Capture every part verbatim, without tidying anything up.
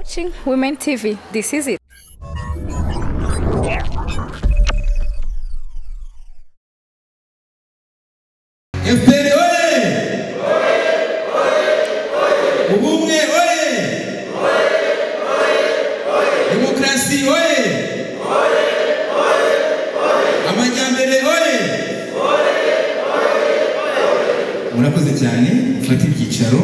Watching Women T V, this is it. F P R oye! Ubumwe oye! Demokrasi oye! Amajyambere oye! Murakoze cyane, ufata ibyicaro.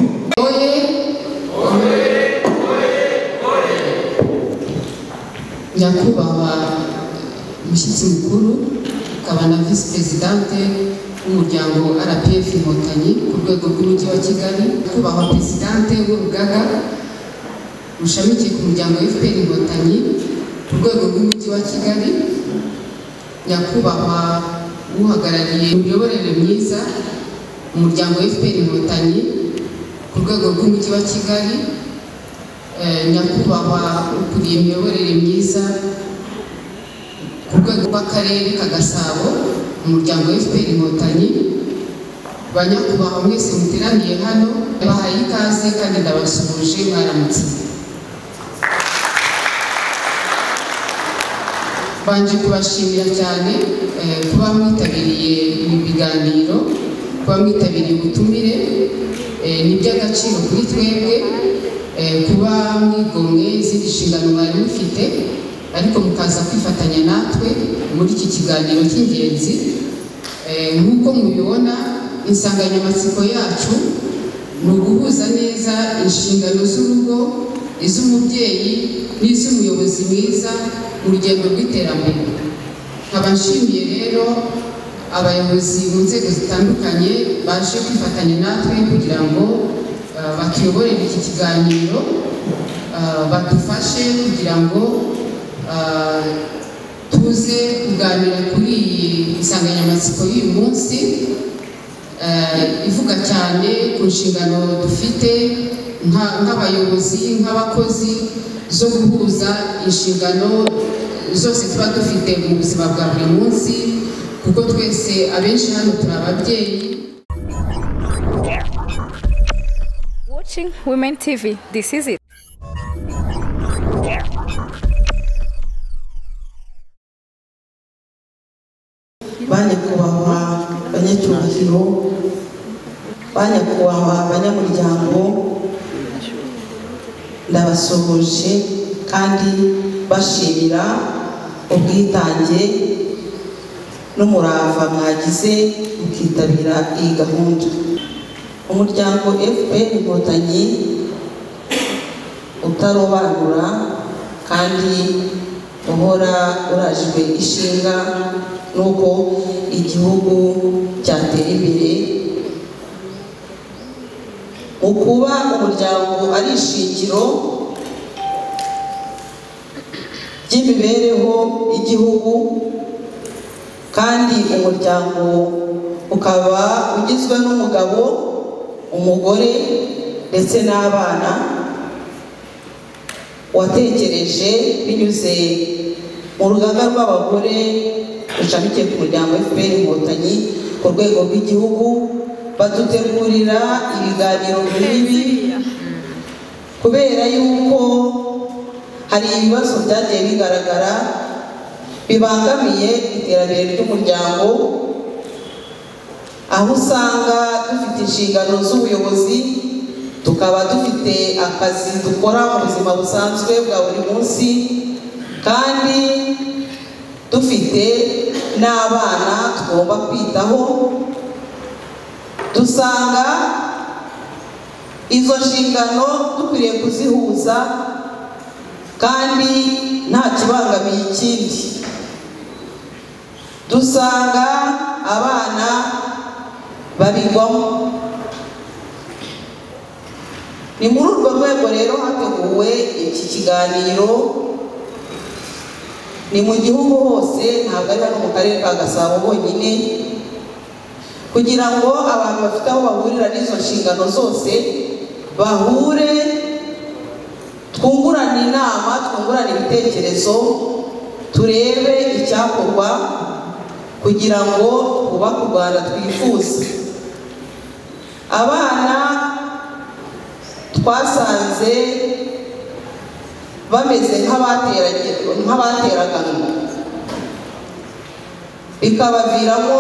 Nyakubahwa mushyitsi mukuru akaba na Vice Presidente w'umuryango R P F Inkotanyi ku rwego rw'umujyi wa Kigali, Nyakubahwa Presidente w'urugaga rushamikiye ku muryango F P R Inkotanyi ku rwego rw'umujyi wa Kigali, Nyakubahwa uhagarariye imiyoborere myiza umuryango F P R Inkotanyi ku rwego rw'umujyi wa Kigali, Nyakubahwa ukuriye imiyoborere myiza ku rwego rw'akarere ka Gasabo umuryango F P R Inkotanyi, banyakubahwa mwese muteraniye hano bahaye ikaze kandi ndabasuhuje mwaramutse. Banje kubashimira cyane kuba mwitabiriye ibi biganiro, kuba mwitabiriye ubutumire, ni by'agaciro kuri twebwe kuba mwigomwe izindi nshingano mwari mufite ariko mukaza kwifatanya natwe muri iki kiganiro cy'ingenzi. Nk'uko mubibona insanganyamatsiko yacu ni uguhuza neza inshingano z'urugo, iz'umubyeyi n'iz'umuyobozi mwiza mu rugendo rw'iterambere. Nkaba nshimiye rero abayobozi mu nzego zitandukanye baje kwifatanya natwe kugira ngo batuyoborere iki kiganiro, badufashe kugira ngo tuze kuganira kuri iyi nsanganyamatsiko y'uyu munsi ivuga cyane ku nshingano dufite nk'abayobozi nk'abakozi zo guhuza inshingano zose tuba dufite mu buzima bwa buri munsi, kuko twese abenshi hano turi ababyeyi. Watching Women T V, this is it. Banyakubahwa banyacyubahiro, banyakubahwa banyamuryango, ndabasuhuje kandi bashimira ubwitange n'umurava mwagize ukitabira iyi gahunda. Umuryango F P R Inkotanyi utarobanura kandi uhora urajwe ishinga nuko igihugu cyatera imbere, mu kuba umuryango ari ishingiro ry'imibereho y'igihugu, kandi umuryango ukaba ugizwe n'umugabo, umugore ndetse n'abana, watekereje binyuze mu rugaga rw'abagore rushamikiye ku muryango F P R Inkotanyi ku rwego rw'igihugu, badutegurira ibiganiro nk'ibi kubera yuko hari ibibazo byagiye bigaragara bibangamiye iterambere ry'umuryango, aho usanga dufite inshingano z'ubuyobozi, tukaba dufite akazi dukora mu buzima busanzwe bwa buri munsi, kandi dufite n'abana tugomba kwitaho. Dusanga izo nshingano dukwiriye kuzihuza kandi nta kibangamiye ikindi. Dusanga abana babigwamo. Ni muri urwo rwego rero hateguwe iki kiganiro, ni mu gihugu hose, ntabwo ari hano mu karere ka Gasabo honyine, kugira ngo abantu bafite aho bahurira n'izo nshingano zose bahure, twungurane inama, twungurane ibitekerezo, turebe icyakorwa kugira ngo twubake u Rwanda twifuza. Abana twasanze bameze nk'abateraganwa, bikabaviramo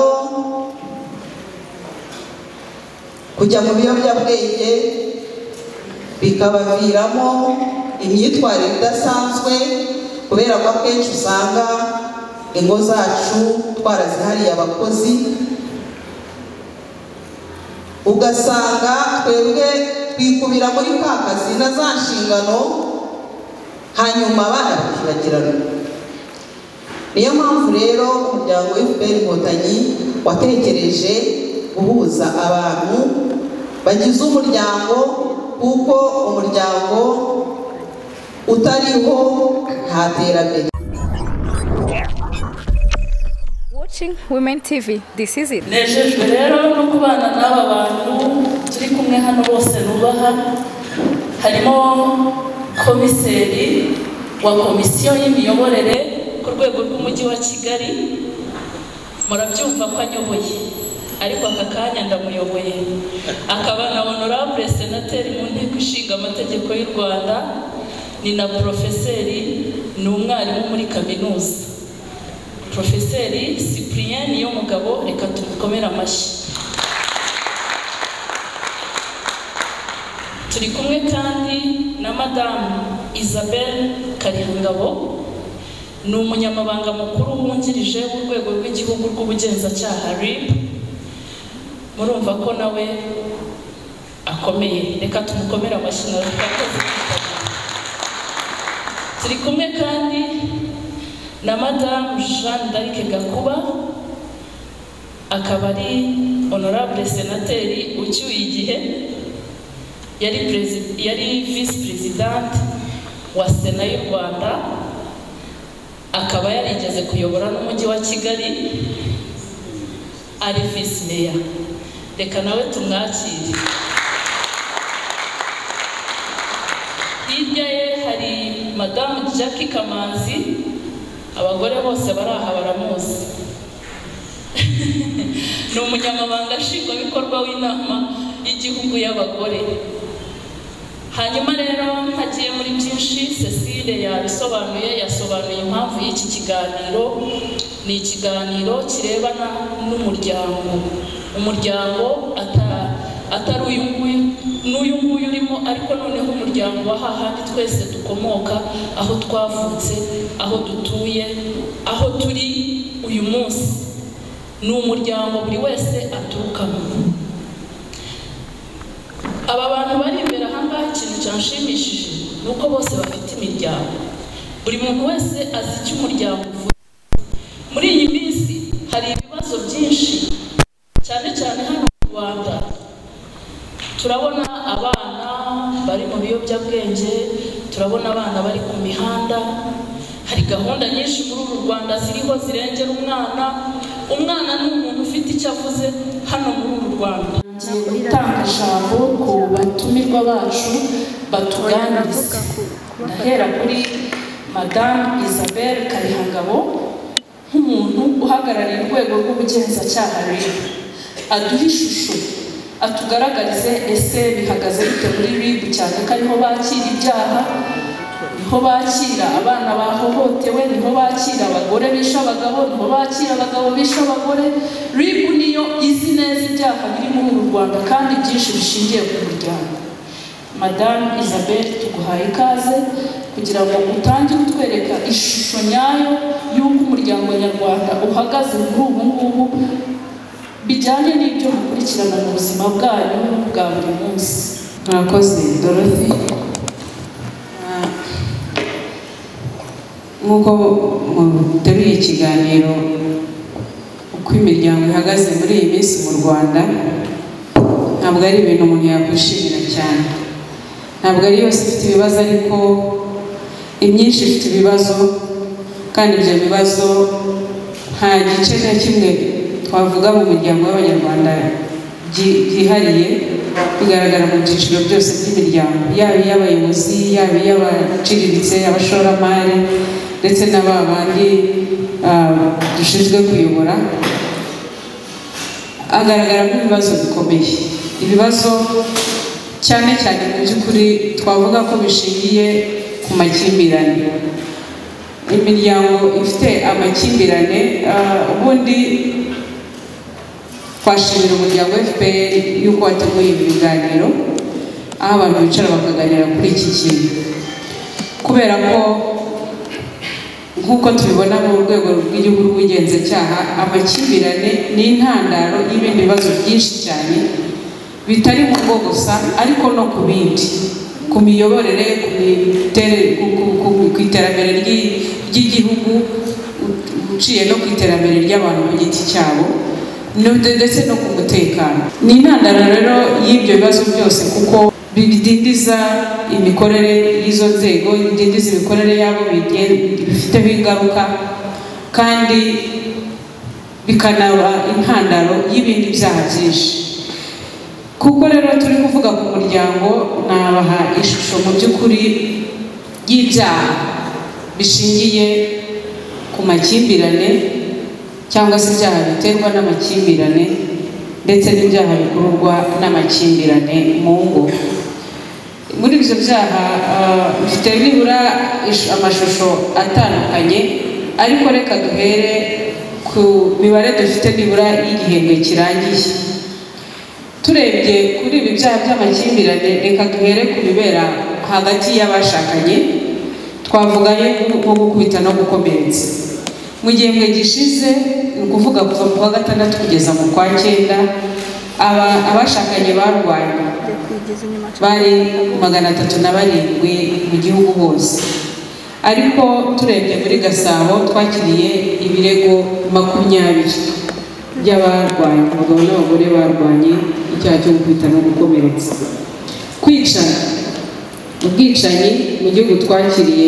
kujya mu biyobyabwenge, bikabaviramo imyitwarire idasanzwe, kubera ko akenshi usanga ingo zacu twarazihariye abakozi, ugasanga twebwe twikubira muri ka kazi na za nshingano, hanyuma abana bakibagirana. Niyo mpamvu rero umuryango wa F P R Inkotanyi watekereje guhuza abantu bagize umuryango, kuko umuryango utariho nta terambere. Watching Women T V, this is it. Nejejwe rero no kubana n'aba bantu turi kumwe hano bose nubaha. Harimo komiseri wa komisiyo y'imiyoborere ku rwego rw'umujyi wa Kigali, murabyumva ko anyoboye, ariko aka kanya ndamuyoboye. Akaba na honorable senateri mu nteko ishinga amategeko y'u Rwanda, ni na profeseri, ni umwarimu muri kaminuza. Profeseri Cyprien Niyomugabo, reka tumukomere amashyi. Turi kumwe kandi na Madame Isabelle Karihangabo, ni umunyamabanga mukuru wungirije w'urwego rw'igihugu rw'ubugenzacyaha R I B. Murumva ko nawe akomeye, reka tumukomere amashyi nawe. Turi kumwe kandi na Madame Jeanne d'Arc Gakuba, akaba ari honorable senateri ucyuye igihe, yari yari vice president wa Sena y'u Rwanda, akaba yarigeze kuyobora n'umujyi wa Kigali, ari vice mayor. Reka nawe tumwakire. Hirya ye hari Madame Jackie Kamanzi, abagore bose baraha baramuzi. Ni umunyamabanga nshingwabikorwa w'inama y'igihugu y'abagore. Hanyuma rero hagiye muri byinshi, Cecile yabisobanuye, yasobanuye impamvu y'iki kiganiro. Ni ikiganiro kirebana n'umuryango, umuryango atari uyu nguyu n'uyu nguyu urimo, ariko noneho umuryango wa hahandi twese dukomoka, aho twavutse, aho dutuye, aho turi uyu munsi. Ni umuryango buri wese aturukamo. Aba bantu bari imbere ahangaha, ikintu cyanshimishije ni uko bose bafite imiryango. Buri muntu wese azi icyo umuryango uvuga. Muri iyi minsi hari ibibazo byinshi, cyane cyane hano mu Rwanda. Turabona abana bari mu biyobyabwenge, turabona abana bari ku mihanda. Hari gahunda nyinshi muri uru Rwanda ziriho zirengera umwana. Umwana ni umuntu ufite icyo avuze hano muri uru Rwanda. Ngiye gutanga ijambo ku batumirwa bacu batuganiriza. Ndahera kuri Madame Isabelle Karihangabo, nk'umuntu uhagarariye urwego rw'ubugenzacyaha R I B. Aduha ishusho, atugaragarize ese bihagaze bite muri R I B, cyane ko ariho bakira ibyaha, niho bakira abana bahohotewe, niho bakira abagore bisha abagabo, niho bakira abagabo bisha abagore. R I B niyo izi neza ibyaha biri muri uru Rwanda kandi byinshi bishingiye ku muryango. Madame Isabelle, tuguhaye ikaze kugira ngo utangire utwereka ishusho nyayo y'uko umuryango nyarwanda uhagaze muri ubu ngubu, bijyanye n'ibyo mukurikirana mu buzima bwanyu bwa buri munsi. Murakoze Dorothy. Nk'uko muteruye ikiganiro uko imiryango ihagaze muri iyi minsi mu Rwanda, ntabwo ari ibintu umuntu yakwishimira cyane. Ntabwo ari yose ifite ibibazo, ariko imyinshi ifite ibibazo, kandi ibyo bibazo nta gice na kimwe twavuga mu miryango y'Abanyarwanda byihariye, bigaragara mu byiciro byose by'imiryango, yaba iy'abayobozi, yaba iy'abaciriritse, abashoramari, ndetse n'aba bandi dushinzwe kuyobora. Agaragaramo ibibazo bikomeye, ibibazo cyane cyane mu by'ukuri twavuga ko bishingiye ku makimbirane. Imiryango ifite amakimbirane ubundi twashimira umuryango F P R yuko wateguye ibiganiro aho abantu bicara bakaganira kuri iki kintu, kubera ko nk'uko tubibona mu rwego rw'igihugu rw'ubugenzacyaha amakimbirane ni intandaro y'ibindi bibazo byinshi cyane bitari mu ngo gusa ariko no ku bindi, ku miyoborere, ku iterambere ry'igihugu, uciye no ku iterambere ry'abantu ku giti cyabo ndetse no ku mutekano. Ni intandaro rero y'ibyo bibazo byose kuko bidindiza imikorere y'izo nzego, bidindiza imikorere yabo bifiteho ingaruka kandi bikanaba intandaro y'ibindi byaha byinshi. Kuko rero turi kuvuga ku muryango, nabaha ishusho mu by'ukuri y'ibyaha bishingiye ku makimbirane cyangwa se ibyaha biterwa n'amakimbirane ndetse n'ibyaha bikururwa n'amakimbirane mu ngo. Muri ibyo byaha bifite nibura amashusho atandukanye, ariko reka duhere ku mibare dufite nibura y'igihembwe kirangiye. Turebye kuri ibi byaha by'amakimbirane, reka duhere ku bibera hagati y'abashakanye, twavugaye nko gukubita no gukomeretsa. Mu gihembwe gishize, ni ukuvuga kuva mu kwa gatandatu kugeza mu kwa cyenda, abashakanye barwanye bari magana atatu na barindwi mu gihugu hose, ariko turebye muri Gasabo twakiriye ibirego makumyabiri by'abarwanye, abagabo n'abagore barwanye icyaha cyo gukubita no gukomeretsa. Kwicana, ubwicanyi mu gihugu twakiriye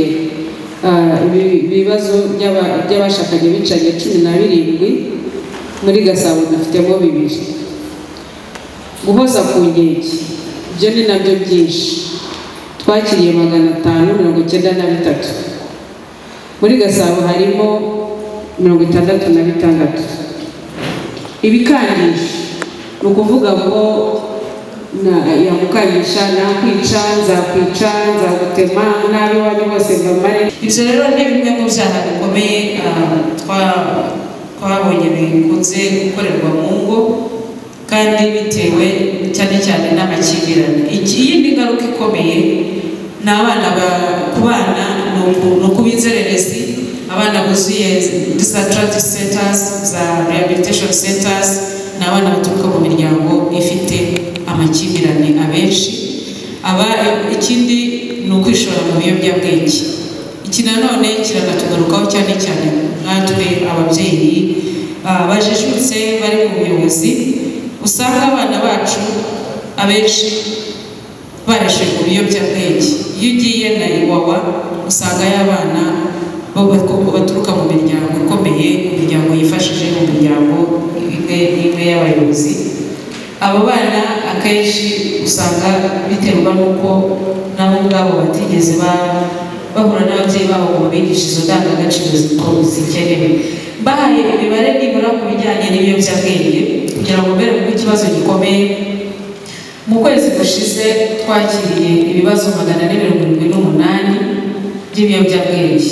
ibibazo by'abashakanye bicanye cumi na birindwi, muri Gasabo dufitemo bibiri. Guhoza ku nkeke, ibyo ni nabyo byinshi, twakiriye magana atanu mirongo icyenda na bitatu, muri Gasabo harimo mirongo itandatu na bitandatu. Ibikandisha, ni ukuvuga ngo yamukandisha nakwica, nzakwica, nzagutema, nabi wanyu bose mbamare. Ibyo rero ni bimwe mu byaha bikomeye twabonye bikunze gukorerwa mu ngo kandi bitewe cyane cyane n'amakimbirane. Iyindi ngaruka ikomeye ni abana ku bana, ni ukuba inzererezi, abana buzuye disadvantage centers za rehabilitation centers, ni abana baturuka mu miryango ifite amakimbirane abenshi. Aba ikindi ni ukwishora mu biyobyabwenge. Iki nanone kiranatugarukaho cyane cyane natwe ababyeyi bajijutse bari mu buyobozi, usanga abana bacu abenshi bareshe mu biyobyabwenge. Iyo ugiye na Iwawa usanga y'abana baturuka mu miryango ikomeye, imiryango yifashije, mu miryango imwe y'abayobozi. Abo bana akenshi usanga biterwa n'uko nabo ubwabo batigeze bahura n'ababyeyi babo ngo babigishe izo ndangagaciro zikenewe. Bahaye imibare nibura ku bijyanye n'ibiyobyabwenge kugira ngo mbere kuko ikibazo gikomeye. Mu kwezi gushize twakiriye ibibazo magana ane mirongo irindwi n'umunani by'ibiyobyabwenge.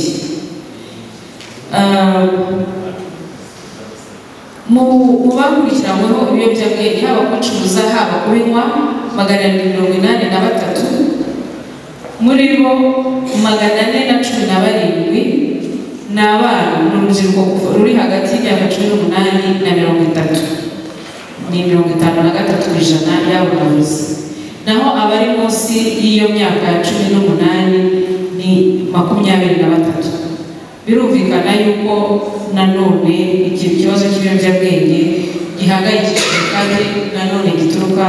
Mu bakurikiranyweho ibiyobyabwenge, haba kubicuruza haba kubinywa, magana ane mirongo inani na batatu, muri bo magana ane na cumi na barindwi ni abana, ni urubyiruko ruri hagati y'imyaka cumi n'umunani na mirongo itatu, ni mirongo itanu na gatatu ku ijana y'abo bayobozi. Naho abari munsi y'iyo myaka ya cumi n'umunani ni makumyabiri na batatu. Birumvikana yuko nanone iki kibazo cy'ibiyobyabwenge gihangayikishije kandi nanone gituruka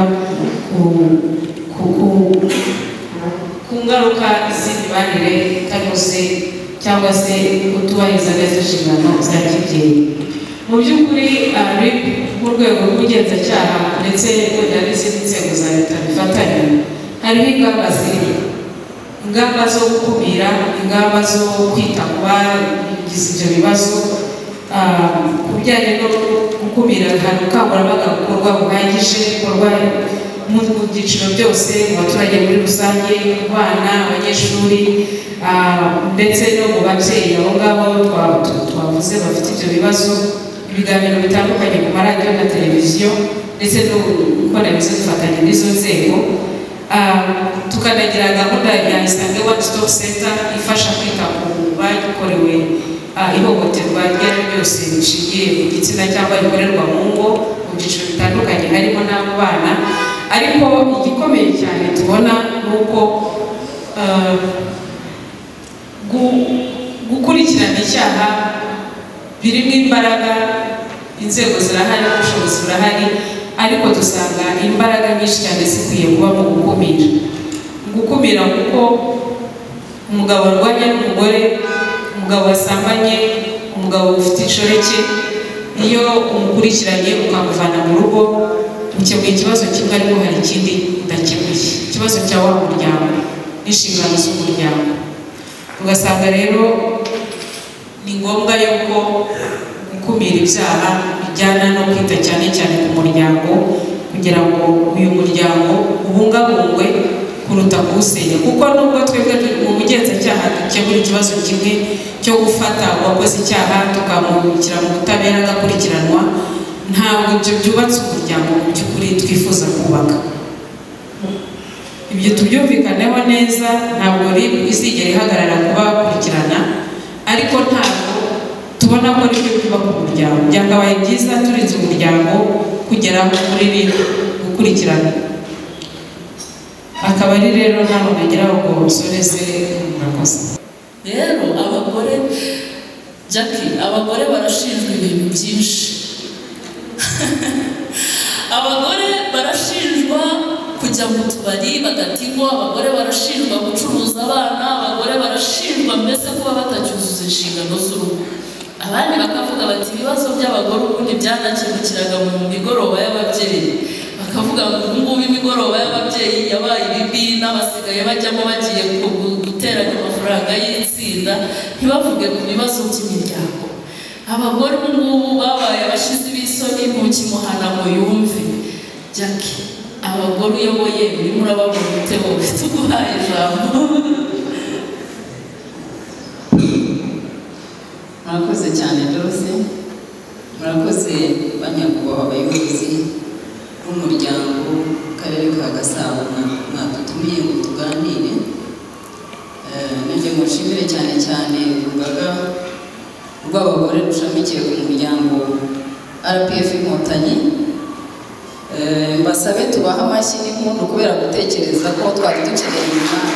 ku ngaruka z'imibanire itanoze cyangwa se kutubahiriza neza inshingano za kibyeyi. Mu by'ukuri mu rwego rw'ubugenzacyaha ndetse n'izindi nzego za leta bifatanya, hariho ingamba ziri, ingamba zo gukumira, ingamba zo kwita ku bagize ibyo bibazo. Ku bijyanye no gukumira, hari ubukangurambaga bukorwa buhagije, bukorwa mu byiciro byose mu baturage muri rusange, ku bana, abanyeshuri ndetse no mu babyeyi abo ngabo twavuze bafite ibyo bibazo. Ibiganiro bitandukanye ku maradiyo na televiziyo ndetse no gukora ibizo dufatanya n'izo nzego. Tukanagira gahunda ya Isange One Stop Center ifasha kwita ku bakorewe ihohoterwa iryo ari ryo ryose rishingiye ku gitsina cyangwa rikorerwa mu ngo mu byiciro bitandukanye harimo n'abo bana. Ariko igikomeye cyane tubona ni uko gukurikirana icyaha birimo imbaraga, inzego zirahari, ubushobozi burahari, ariko dusanga imbaraga nyinshi cyane zikwiye kuba mu gukumira. Gukumira kuko umugabo arwanya n'umugore, umugabo wasambanye, umugabo ufite inshoreke, iyo umukurikiranye ukamuvana mu rugo ukemuye ikibazo kimwe ariko hari ikindi udakemuye, ikibazo cya wa muryango n'inshingano z'umuryango. Ugasanga rero ni ngombwa yuko gukumira ibyaha bijyana no kwita cyane cyane ku muryango kugira ngo uyu muryango ubungabungwe kuruta kuwusenya. Kuko nubwo twebwe mu bugenzacyaha dukemura ikibazo kimwe cyo gufata uwakoze icyaha tukamubikira mu butabera agakurikiranwa, ntabwo ibyo byubatse umuryango mu by'ukuri twifuza kubaka. Ibyo tubyumvikaneho neza, ntabwo izigera ihagarara kubakurikirana, ariko ntabwo tubona ko ari byo byubaka umuryango. Byakabaye byiza turinze umuryango kugera kuri gukurikirana. Akaba ari rero ntabwo nagira ngo usoreze murakoze. Rero abagore Jackie, abagore barashinjwa ibintu byinshi. Abagore barashinjwa kujya mu tubari bagatigwa, abagore barashinjwa gucuruza abana, abagore barashinjwa mbese kuba batacyuzuza inshingano z'urugo. Abandi bakavuga bati ibibazo by'abagore ubundi byanakemukiraga mu migoroba y'ababyeyi, bakavuga ngo ubu ngubu imigoroba y'ababyeyi yabaye ibibi n'abasigaye bajyamo bagiye guteranya amafaranga y'itsinda, ntibavuge ku bibazo by'imiryango. Abagore ubu ngubu babaye abashizi b'isoni ntukimuhana ngo yumve. Jackie, abagore uyoboye urimo urababona ute wowe? Tuguhaye ijambo. Murakoze cyane Rose, murakoze banyakubahwa abayobozi b'umuryango Karere ka Gasabo mwadutumiye ngo tuganire. Nanjye mushimire cyane cyane urugaga rw'abagore rushamikiye ku muryango R P F Inkotanyi. Mbasabe tubaha amashyi n'impundu kubera gutekereza ko twari dukeneye umwanya.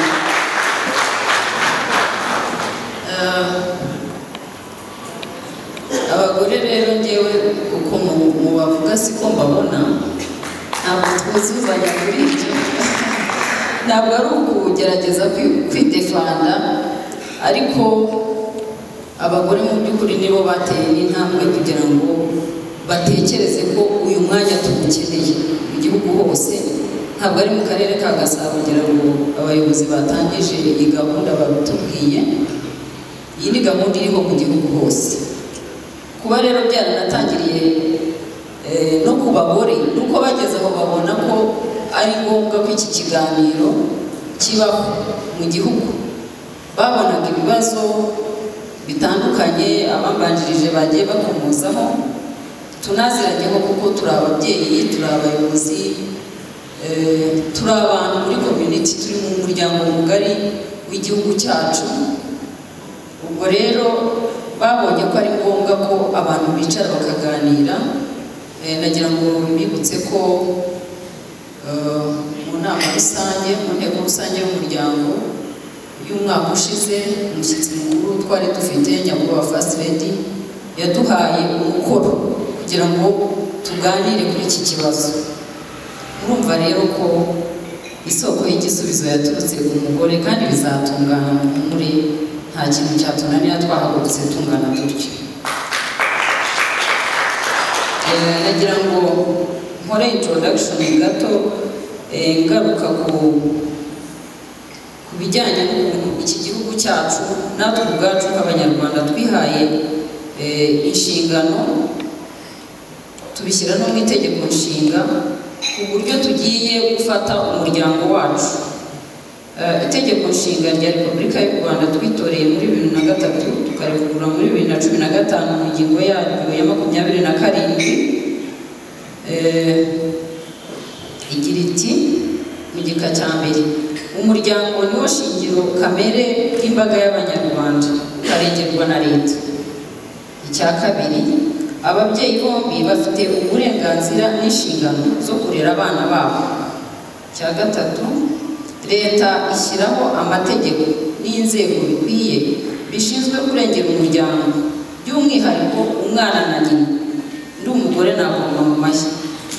Abagore rero ngewe uko mubavuga siko mbabona, ntabwo twuzuzanya kuri ibyo. Ntabwo ari ukugerageza kwidefanda, ariko abagore mu by'ukuri nibo bateye n'intambwe kugira ngo batekereze ko uyu mwanya tuwukeneye mu gihugu hose. Ntabwo ari mu karere ka Gasabo kugira ngo abayobozi batangije iyi gahunda babitubwiye. Iyi ni gahunda iriho mu gihugu hose. Kuba rero byaranatangiriye no ku bagore, nuko bageze aho babona ko ari ngombwa ko iki kiganiro kibaho mu gihugu. Babonaga ibibazo bitandukanye abambanjirije bagiye bakomozaho, tunaziranyeho kuko turi ababyeyi, turi abayobozi, turi abantu muri community, turi mu muryango mugari w'igihugu cyacu. Ubwo rero babonye ko ari ngombwa ko abantu bicara bakaganira. Nagira ngo bibutse ko mu nama rusange, mu nteko rusange y'umuryango y'umwaka ushize, umushyitsi mukuru twari dufite nyakubahwa First Lady yaduhaye umukoro kugira ngo tuganire kuri iki kibazo. Urumva rero ko isoko y'igisubizo yaturutse ku mugore, kandi bizatungana muri nta kintu cyatunanira twahagurutse tungana dutyo. Nagira ngo nkore introduction gato ngaruka ku bijyanye n'ukuntu iki gihugu cyacu natwe ubwacu nk'abanyarwanda twihaye inshingano, tubishyira no mu itegeko nshinga uburyo tugiye gufata umuryango wacu. Itegeko nshinga rya Repubulika y'u Rwanda twitoreye muri bibiri na gatatu tukarivugurura muri bibiri na cumi na gatanu mu ngingo yaryo ya makumyabiri na karindwi igira iti mu gika cya mbere, umuryango niwo shingiro kamere y'imbaga y'Abanyarwanda ukarengerwa na leta. Icya kabiri, ababyeyi bombi bafite uburenganzira n'inshingano zo kurera abana babo. Icya gatatu, leta ishyiraho amategeko n'inzego bikwiye bishinzwe kurengera umuryango, by'umwihariko umwana na nyina. Ndi umugore nagomba mu mashyi.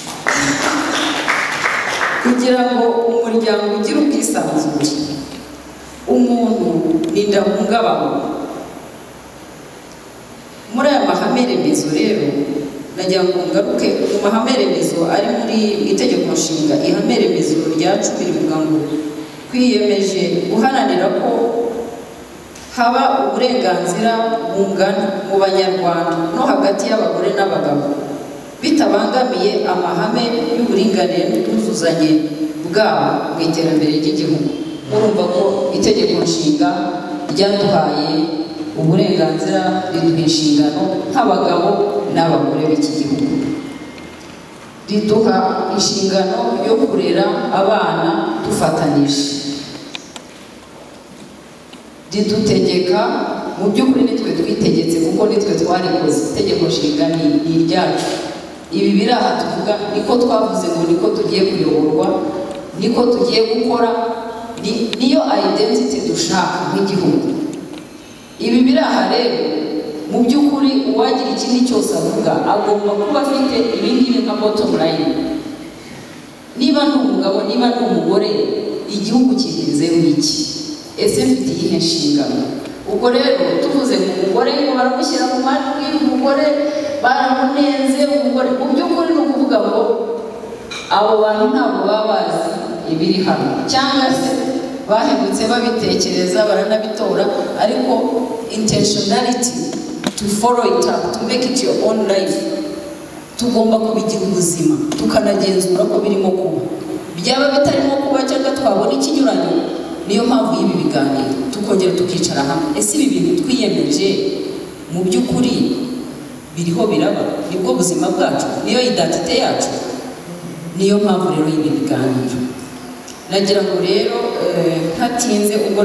Kugira ngo umuryango ugire ubwisanzure, umuntu ni ndahungabana. Muri aya mahame remezo rero nagira ngo ngaruke mu mahame remezo ari muri itegeko nshinga. Ihame remezo rya cumi rivuga ngo twiyemeje guharanira ko haba uburenganzira bungana mu Banyarwanda no hagati y'abagore n'abagabo, bitabangamiye amahame y'uburinganire n'ubwuzuzanye bwabo mu iterambere ry'igihugu. Murumva ko itegeko nshinga ryaduhaye uburenganzira, riduha inshingano nk'abagabo n'abagore b'iki gihugu. Riduha inshingano yo kurera abana dufatanije. Ridutegeka, mu by'ukuri nitwe twitegetse kuko nitwe twarikoze. Itegeko nshinga ni iryacu. Ibi biri aha tuvuga niko twavuze ngo niko tugiye kuyoborwa, niko tugiye gukora, niyo identity dushaka nk'igihugu. Ibi biri aha rero mu by'ukuri uwagira ikindi cyose avuga agomba kuba afite ibingibi nka bottom line. Niba ni umugabo, niba ni umugore, igihugu kigenzeho iki? Ese mfite iyihe nshingano? Ubwo rero tuvuze ngo umugore ngo baramushyira mu majwi, umugore baramunenze, umugore, mu by'ukuri ni ukuvuga ngo abo bantu ntabwo baba bazi ibiri hano, cyangwa se bahemutse babitekereza baranabitora, ariko intentionality to follow it up, to make it your own life. Tugomba kubigira ubuzima tukanagenzura ko birimo kuba. Byaba bitarimo kuba cyangwa twabona ikinyuranyo, niyo mpamvu y'ibi biganiro tukongera tukicara hamwe. Ese ibi bintu twiyemeje mu by'ukuri biriho biraba? Nibwo buzima bwacu, niyo identite yacu. Niyo mpamvu rero y'ibi biganiro nagira ngo rero ntatinze ubwo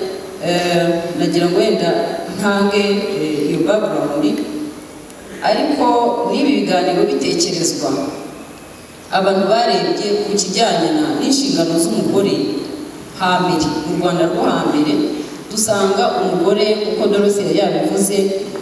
nagira ngo wenda ntange iyo background, ariko n'ibi biganiro bitekerezwa abantu barebye ku kijyanye n'inshingano z'umugore hambere mu Rwanda rwo hambere. Dusanga umugore uko Dorothy yabivuze,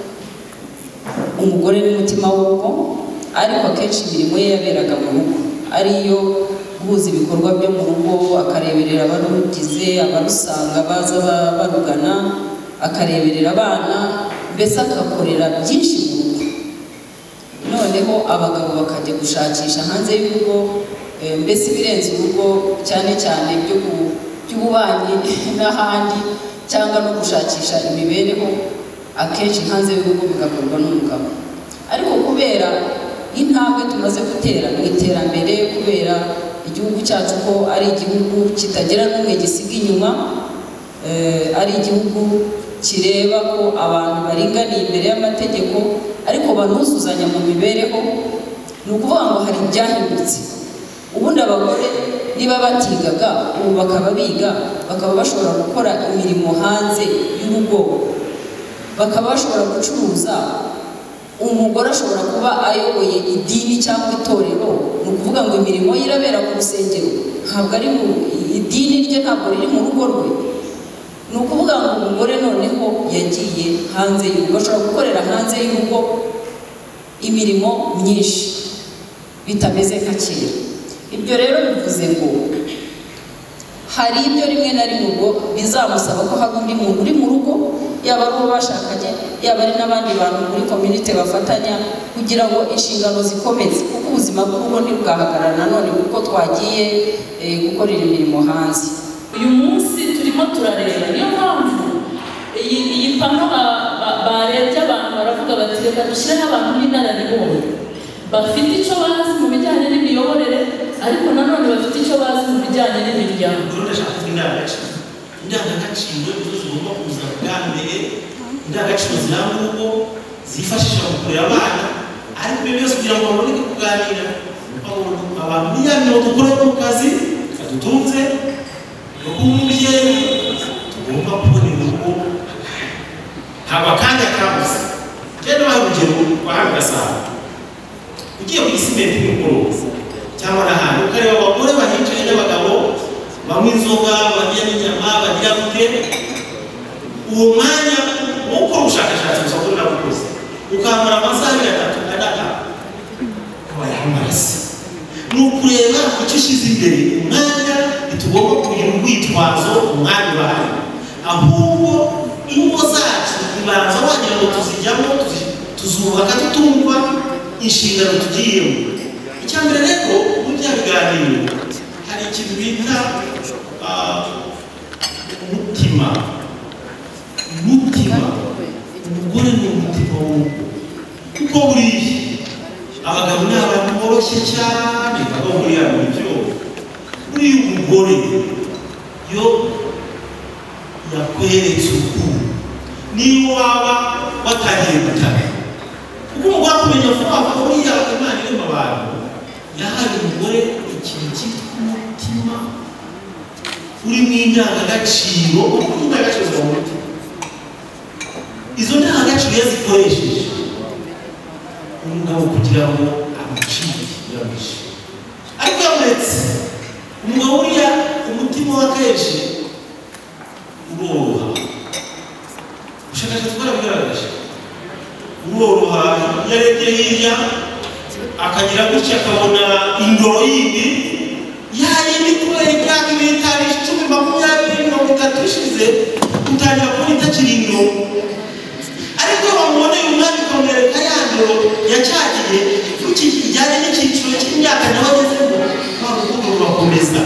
umugore n'umutima w'urugo, ariko akenshi imirimo ye yaberaga mu rugo, ariyo guhuza ibikorwa byo mu rugo, akareberera abarugize, abarusanga baza barugana, akareberera abana, mbese agakorera byinshi mu rugo. Noneho abagabo bakajya gushakisha hanze y'urugo, mbese ibirenze urugo, cyane cyane by'ububanyi n'ahandi, cyangwa no gushakisha imibereho, akenshi hanze y'urugo bigakorwa n'umugabo. Ariko kubera intambwe tumaze gutera mu iterambere, kubera igihugu cyacu ko ari igihugu kitagira n'umwe gisiga inyuma, ari igihugu kireba ko abantu baringaniye imbere y'amategeko ariko banuzuzanya mu mibereho, ni ukuvuga ngo hari ibyahindutse. Ubundi abagore niba batigaga, ubu bakaba biga, bakaba bashobora gukora imirimo hanze y'urugo, bakaba bashobora gucuruza. Umugore ashobora kuba ayoboye idini cyangwa itorero, ni ukuvuga ngo imirimo ye irabera ku rusengero, ntabwo ari mu idini rye, ntabwo riri mu rugo rwe. Ni ukuvuga ngo umugore noneho yagiye hanze y'urugo, ashobora gukorera hanze y'urugo imirimo myinshi bitameze nka kera. Ibyo rero bivuze ngo hari ibyo rimwe na rimwe ubwo bizamusaba ko hari undi muntu uri mu rugo, yaba ari uwo bashakanye, yaba ari n'abandi bantu muri community bafatanya kugira ngo inshingano zikomeze, kuko ubuzima bw'urugo ntibwahagarara nanone kuko twagiye gukorera imirimo hanze. Uyu munsi turimo turareba, niyo mpamvu iyi pano barebye abantu baravuga bati reka dushyireho abantu b'inararibonye bafite icyo bazi mu bijyanye n'imiyoborere, ariko nanone bafite icyo bazi mu bijyanye n'imiryango. Ndashaka indangagaciro indangagaciro nizo zigomba kuza bwa mbere, indangagaciro ziranga urugo zifashisha mu kurera abana, ariko ibyo byose kugira ngo baboneke kuganira abantu biyamira dukora mu kazi kadutunze no kuba umubyeyi tugomba kubona urugo haba akanya kabuze. Genda wahe urugero kwa hano Gasabo, ugiye ku Gisimenti n'umugoroba cyangwa n'ahantu ukareba abagore bahicaye n'abagabo banywa inzoga, barya n'inyama, bagira gute, uwo mwanya wo gukora ubushakashatsi gusa kuri nabukoze ukamara amasaha abiri atatu adaka kubayamarasi. Ni ukureba icyo ushyize imbere, umwanya ntitugomba kugira urwitwazo umwanya ubahaye, ahubwo ingo zacu ibanza wagira ngo tuzijyamo tuzubaka tutumva inshingano tugiyemo. Icya mbere rero mu bya biganiro hari ikintu bita umutima. Umutima umugore ni umutima w'urugo, kuko buriya abagabo ni abantu boroshye cyane bagahurira mu byo. Buriya umugore yo yakweretse urukundo niyo waba watangiye gutaka, kuko umugore akumenya vuba vuba. Buriya Imana irema abantu yahaye umugore ikintu cyitwa umutima uri mu indangagaciro, kuko indangagaciro ziba mu mutima. Izo ndangagaciro iyo zikoresheje umugabo kugira ngo amucire yabishe, ariko yamuretse umugabo uriya umutima wa kenshi uroroha. Ubushakashatsi bwarabigaragaje, uroroha. Yarebye hirya akagira gutya akabona indoro yindi yayindi kubera imyaka ibiri itanu icumi makumyabiri mirongo itatu ishize utangira kubona itakiri indoro, ariko iyo bamuboneye umwanya ukamwereka ya ndoro yacyagiye kijyanye n'icyiciro cy'imyaka nawe agezemo, nta rukundo rurakomeza.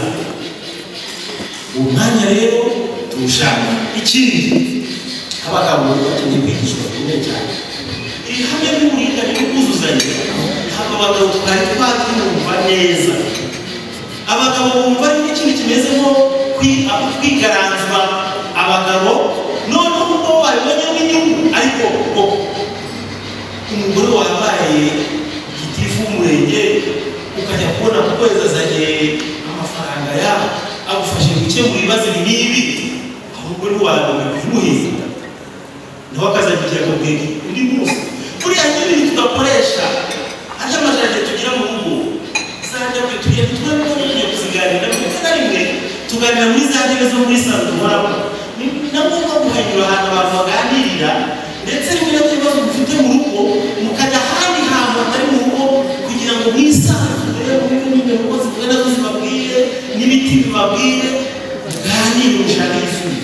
Uwo mwanya rero tuwushaka. Ikindi abagabo bakeneye kwigishwa bikomeye cyane iri hamwe n'uburinganire n'ubwuzuzanye. Ntabwo abagabo twari twabyumva neza. Abagabo bumva ari ikintu kimeze nko kwigaranzwa abagabo, noneho kuko babibonyeho inyungu, ariko kuko umugore wabaye gitifu w'umurenge ukajya kubona ku kwezi azanye amafaranga yawe agufashe gukemura ibibazo n'ibi, ahubwo ntiwagomba kumuhinga nawe akazagira akabwira undi munsi. Buriya n'ibintu tugakoresha ari amajanja tugira mu rugo zajya kwe tugiye twebwe tugiye kuziganira rimwe na rimwe tuganira muri za ntebe zo muri salo duhoramo. Ni ngombwa guhanyura ahantu abantu baganirira, ndetse rimwe na rimwe mufite mu rugo mukajya ahandi hantu hatari mu rugo kugira ngo mwisanzure mube mu rugo zivuge nazo zibabwire n'ibiti bibabwire muganire mushake ibisubizo.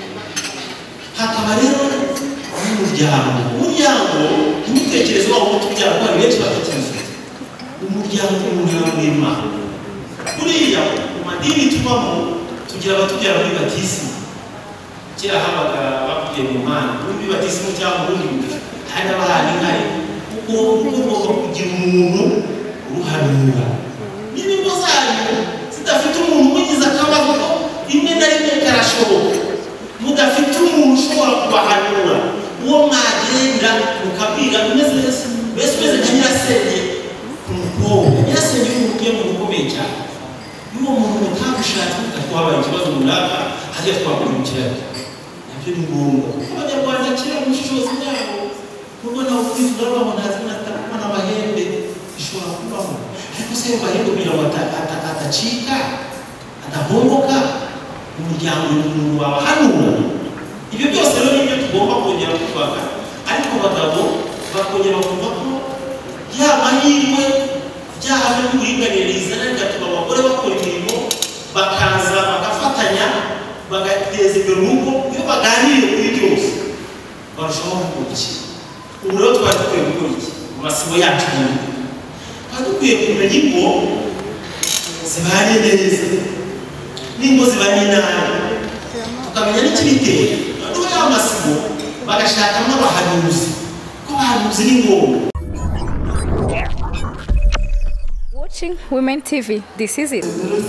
Hakaba rero n'umuryango. Umuryango n'umutekerezo wawo wo tubyara ko ari benshi batekereza umuryango umuntu aramwima. Buriya mu madini tubamo tugira abatubyara muri batisimu. Kera habaga bakugiye mu mana muri batisimu cyangwa ubundi buryo hari abahari nkari, kuko ugomba kugira umuntu uruhanura. N'ingo zanyu zidafite umuntu umugize akabazo rimwe na rimwe karashoboka, mudafite umuntu ushobora kubahanura, uwo mwagenda mukabwira umeze mbese umeze nka nyirasenge ku mukobwa. Nyirasenge y'umugore mu rukomeye cyane, y'uwo muntu mutabushatse mugatwabaye ikibazo runaka hajya twakurikirana. Nabyo ni ngombwa kuko abanyarwanda kera mu bushobozi bwabo nubwo nawe kwivuga baho ntazi n'atabona amahembe ishobora kubaho, ariko se ayo mahembe kugira ngo atacika adahomboka umuryango umuntu wabahanura. Ibyo byose rero nibyo tugomba kongera kubaka, ariko abagabo bakongera kumva ko ya mahirwe rya hame n'uburinganire rizana rigatuma abagore bakora imirimo bakaza bagafatanya bagateza imbere urugo. Iyo baganiriye kuri byose barushaho gukurikiza. Ubu rero twari dukwiye gukora iki mu masibo yacu? Twari dukwiye kumenya ingo zibanye neza n'ingo zibanye nabi, tukamenya n'ikibitera. Noneho ya masibo bagashakamo abahanuzi, ko abahanuzi ni ngombwa. Watching Women T V, this is it.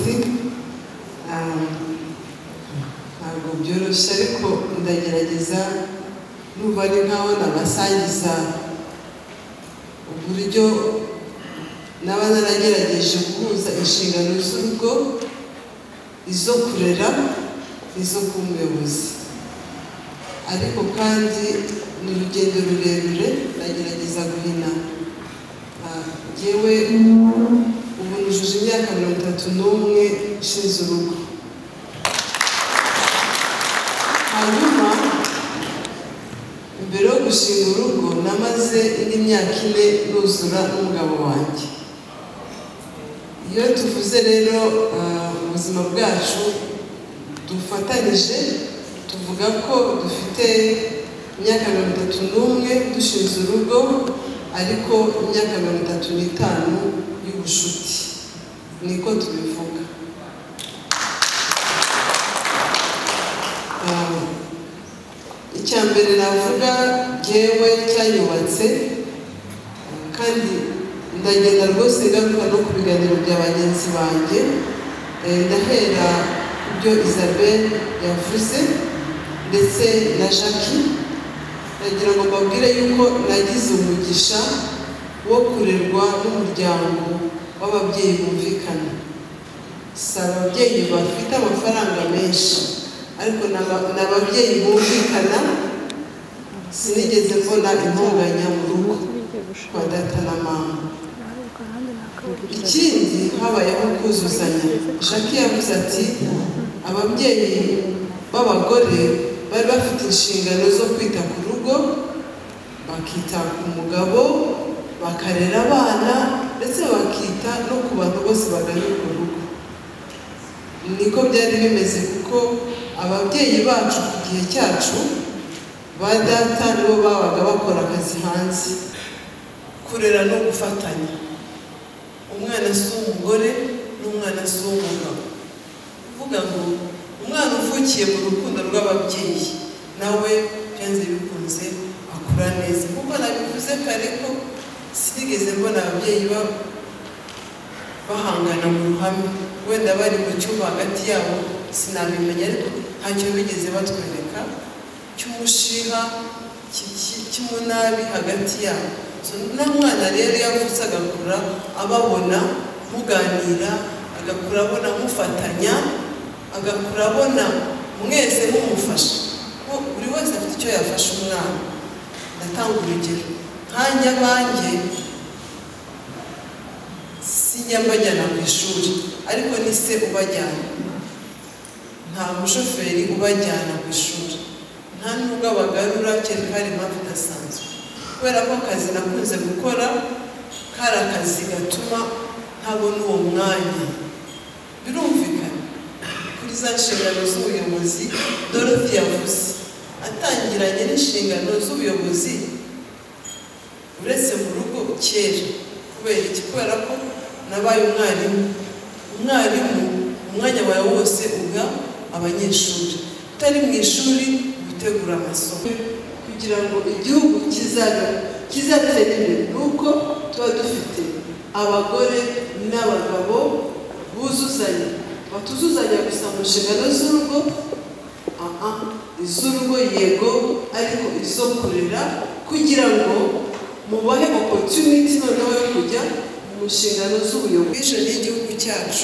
Ntabwo byoroshye ariko ndagerageza n'ubu ari nkaho nabasangiza uburyo naba naragerageje guhuza inshingano z'urugo, izo kurera n'izo kuba umuyobozi, ariko kandi ni urugendo rurerure ndagerageza guhina. Yewe ubu nujuje imyaka mirongo itatu n'umwe nshinze urugo. Hanyuma mbere yo gushinga urugo namaze indi myaka ine nuzura n'umugabo wanjye. Iyo tuvuze rero ubuzima bwacu dufatanyije, tuvuga ko dufite imyaka mirongo itatu n'umwe dushinze urugo, ariko imyaka mirongo itatu n'itanu y'ubushuti, niko tubivuga. Icya mbere navuga yewe cyanyubatse, kandi ndagenda rwose ngaruka no ku biganiro bya bagenzi banjye, ndahera ku byo Isabelle yavuze ndetse na Jackie. Ndagira ngo mbabwire yuko nagize umugisha wo kurerwa n'umuryango w'ababyeyi bumvikana. Si ababyeyi bafite amafaranga menshi, ariko ni ababyeyi bumvikana. Sinigeze mbona intonganya mu rugo kwa data na mama. Ikindi habayeho kuzuzanya. Jackie yavuze ati ababyeyi b'abagore bari bafite inshingano zo kwita ku rugo, bakita ku mugabo, bakarera abana, ndetse bakita no ku bantu bose bagana ku rugo. Niko byari bimeze, kuko ababyeyi bacu ku gihe cyacu ba data nibo babaga bakora akazi hanze. Kurera no gufatanya, umwana si umugore n'umwana si umugabo. Uvuga ngo umwana uvukiye mu rukundo rw'ababyeyi nawe byanze bikunze akura neza, kuko nabivuze kare ko sinigeze mbona ababyeyi bahangana mu ruhame. Wenda bari mu cyumba hagati yabo sinabimenya, ariko ntacyo bigeze batwereka cy'umushiha cy'umunabi hagati yabo. N'umwana rero yavutse agakura ababona muganira, agakura abona mufatanya, agakura abona mwese mumufasha. Buri wese afite icyo yafasha umwana. Ndatanga urugero, nkanjye abanjye sinjya mbajyana ku ishuri, ariko ni se ubajyana. Nta mushoferi ubajyana ku ishuri, nta nubwo abagarura, kereka hari impamvu idasanzwe. Kubera ko akazi nakunze gukora kari akazi gatuma ntabona uwo mwanya. Birumvikana kuri za nshingano z'ubuyobozi Dorothy yavuze, atangiranye n'inshingano z'ubuyobozi uretse mu rugo kera. Kubera iki? Kubera ko nabaye umwarimu. Umwarimu umwanya wawe wose uga abanyeshuri, utari mu ishuri gutegura amasomo. Kugira ngo igihugu kizatera imbere, nuko tuba dufite abagore n'abagabo buzuzanya. Batuzuzanya gusa mu nshingano z'urugo, iz'urugo yego, ariko izo kurera, kugira ngo mubahe opportunity noneho yo kujya mu nshingano z'ubuyobozi. Vision y'igihugu cyacu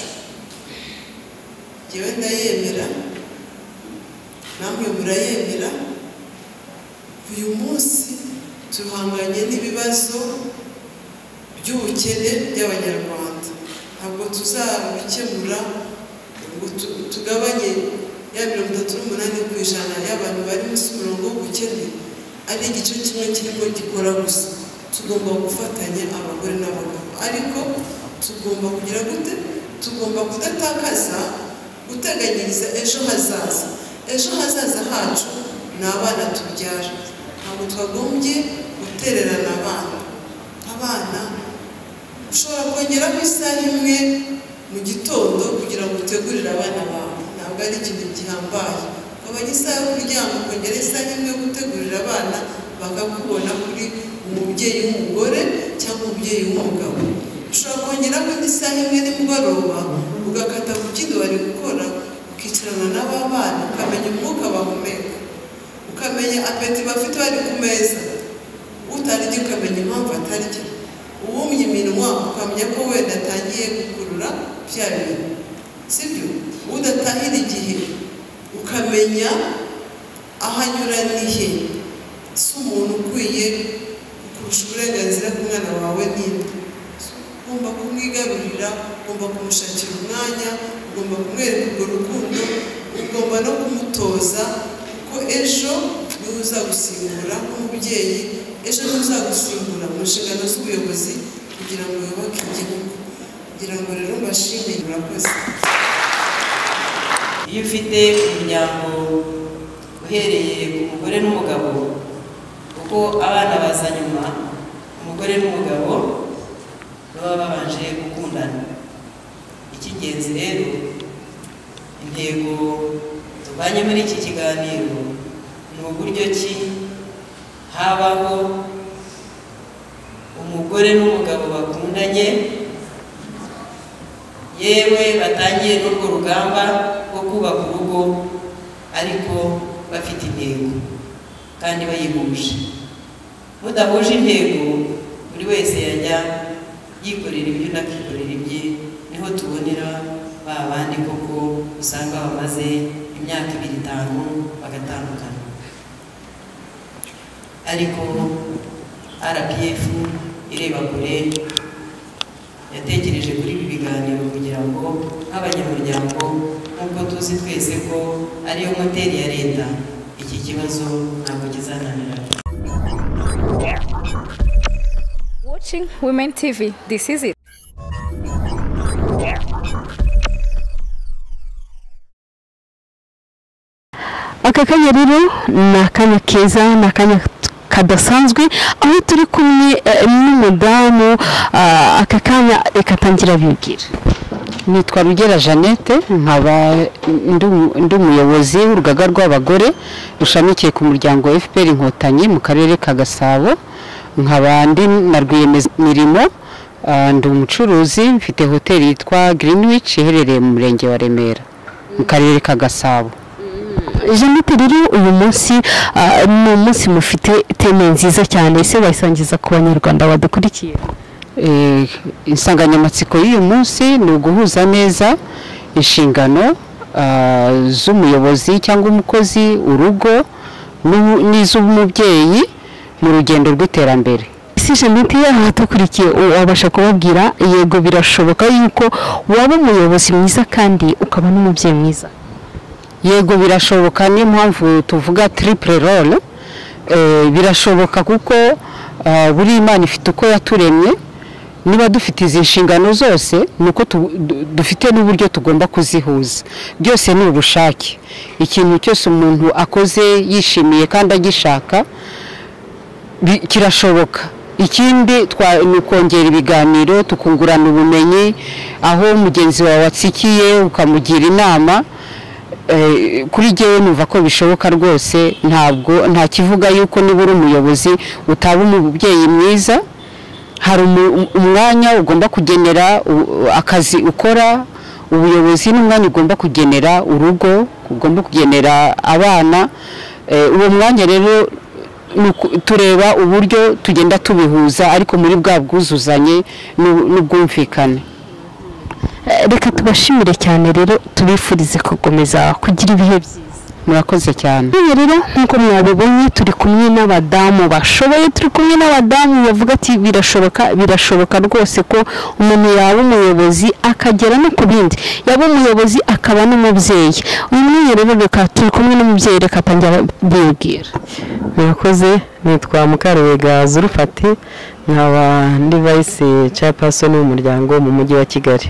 jyewe ndayemera, namwe murayemera. Uyu munsi tuhanganye n'ibibazo by'ubukene by'Abanyarwanda. Ntabwo tuzabikemura ngo tugabanye ya mirongo itatu n'umunani ku ijana y'abantu bari munsi y'umurongo w'ubukene ari igice kimwe kirimo gikora gusa. Tugomba gufatanya abagore n'abagabo, ariko tugomba kugira gute? Tugomba kudatakaza guteganyiriza ejo hazaza. Ejo hazaza hacu ni abana tubyara. Ntabwo twagombye gutererana abana. Abana ushobora kongeraho isaha imwe mu gitondo kugira ngo utegurire abana bawe, ntabwo ari ikintu gihambaye. Ukabona isaha yo kuryama ukongera isaha imwe yo gutegurira abana, bakakubona kuri umubyeyi w'umugore cyangwa umubyeyi w'umugabo. ushobora kongeraho indi saha imwe nimugoroba ugakata ku kindi wari gukora ukicarana n'aba bana ukamenya umwuka bahumeka ukamenya apeti bafite bari ku meza utarya ukamenya impamvu atarya uwumye iminwa ukamenya ko wenda atangiye gukurura bya bintu sibyo udatahira igihe ukamenya ahanyuraniye si umuntu ukwiye kurusha uburenganzira bw'umwana wawe n'indi ugomba kumwigarurira ugomba kumushakira umwanya ugomba kumwereka urwo rukundo ugomba no kumutoza kuko ejo niwe uzagusimbura nk'umubyeyi ejo niwe uzagusimbura mu nshingano z'ubuyobozi kugira ngo yubake igihugu kugira ngo rero mbashimire murakoze. Iyo ufite umuryango uhereye ku mugore n'umugabo kuko abana baza nyuma umugore n'umugabo baba babanje gukundana. Icy'ingenzi rero intego tuvanye muri iki kiganiro ni uburyo ki habaho umugore n'umugabo bakundanye yewe batangiye n'urwo rugamba rwo kubaka urugo ariko bafite intego kandi bayihuje. Mudahuje intego buri wese yajya yikorera ibyo nakikorera ibye niho tubonera ba bandi koko usanga bamaze imyaka ibiri itanu bagatandukana. Ariko R P F ireba kure yatekereje kuri ibi biganiro kugira ngo nk'abanyamuryango nk'uko tuzi twese ko ariyo moteri ya leta iki kibazo ntabwo kizananira. Watching Women T V, this is it. Aka kanya rero ni akanya keza, ni akanya kadasanzwe aho turi kumwe n'umudamu. Aka kanya reka tangira bibwira. Nitwa Rugera Jeannette, nkaba ndi umuyobozi w'urugaga rw'abagore rushamikiye ku muryango F P R Inkotanyi mu karere ka Gasabo. Nkaba ndi na rwiyemezamirimo, ndi umucuruzi, mfite hoteli yitwa Greenwich iherereye mu murenge wa Remera mu karere ka Gasabo. Jeannette rero uyu munsi ni umunsi mufite teme nziza cyane, ese wayisangiza ku banyarwanda badukurikiye? Insanganyamatsiko y'uyu munsi ni uguhuza neza inshingano z'umuyobozi cyangwa umukozi, urugo n'iz'umubyeyi mu rugendo rw'iterambere. Si Jeannette yaha tukurikiye wabasha kubabwira yego birashoboka yuko waba umuyobozi mwiza kandi ukaba n'umubyeyi mwiza? Yego birashoboka, niyo mpamvu tuvuga triple role. Birashoboka kuko buri Imana ifite uko yaturemye. Niba dufite izi nshingano zose nuko dufite n'uburyo tugomba kuzihuza. Byose ni ubushake. Ikintu cyose umuntu akoze yishimiye kandi agishaka kirashoboka. Ikindi ni kongera ibiganiro, tukungurana ubumenyi, aho mugenzi wawe watsikiye ukamugira inama. Kuri jewe numva ko bishoboka rwose, ntabwo nta kivuga yuko niba uri umuyobozi utaba umubyeyi mwiza. Hari umwanya ugomba kugenera akazi ukora, ubuyobozi n'umwanya ugomba kugenera urugo, ugomba kugenera abana. Uwo mwanya rero tureba uburyo tugenda tubihuza ariko muri bwa bwuzuzanye n'ubwumvikane. Reka tubashimire cyane rero, tubifurize gukomeza kugira ibihe byiza. Murakoze cyane. Rero nkuko mwabibonye turi kumwe n'abadamu bashoboye, turi kumwe n'abadamu bavuga ati birashoboka, birashoboka rwose ko umuntu yaba umuyobozi akagera no ku bindi, yaba umuyobozi akaba n'umubyeyi. Uyu mwanya rero reka turi kumwe n'umubyeyi, reka tangira bibwira. Murakoze, nitwa Mukarubega Zulfati, nkaba ndi vice chairperson w'umuryango mu mujyi wa Kigali.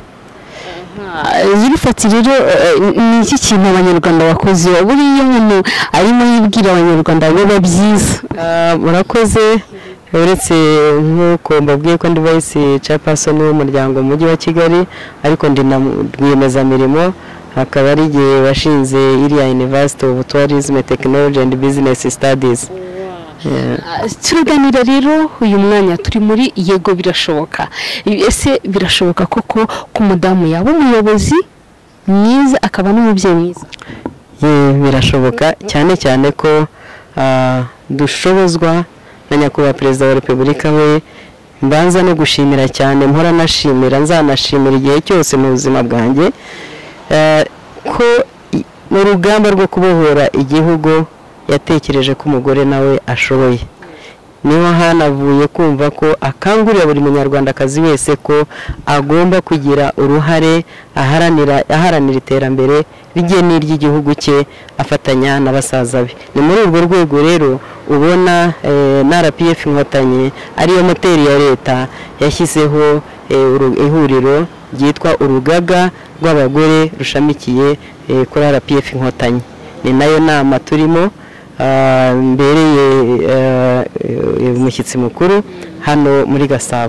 Zulfati rero ni iki kintu abanyarwanda bakoze buriya umuntu arimo yibwira abanyarwanda biba byiza? Murakoze, uretse nk'uko mbabwiye ko ndi vice chairperson w'umuryango mu mujyi wa Kigali ariko ndi na rwiyemezamirimo, hakaba ari igihe washinze iriya University of Tourism, Technology and Business Studies. turaganira rero uyu mwanya turi muri yego birashoboka. Ese birashoboka koko ko umudamu yaba umuyobozi mwiza akaba n'umubyeyi mwiza? Birashoboka cyane cyane ko dushobozwa na nyakubahwa perezida wa repubulika we mbanza no gushimira cyane, mpora nashimira, nzanashimira igihe cyose mu buzima bwanjye ko mu rugamba rwo kubohora igihugu yatekereje ko umugore nawe ashoboye. Niho hanavuye kumva ko akangurira buri munyarwandakazi wese ko agomba kugira uruhare aharanira aharanira iterambere rye n'iry'igihugu cye afatanya n'abasaza be. Ni muri urwo rwego rero ubona na R P F Inkotanyi ariyo moteri ya leta yashyizeho ihuriro ryitwa urugaga rw'abagore rushamikiye kuri R P F Inkotanyi. Ni nayo nama turimo mbereye umushyitsi mukuru hano muri Gasabo.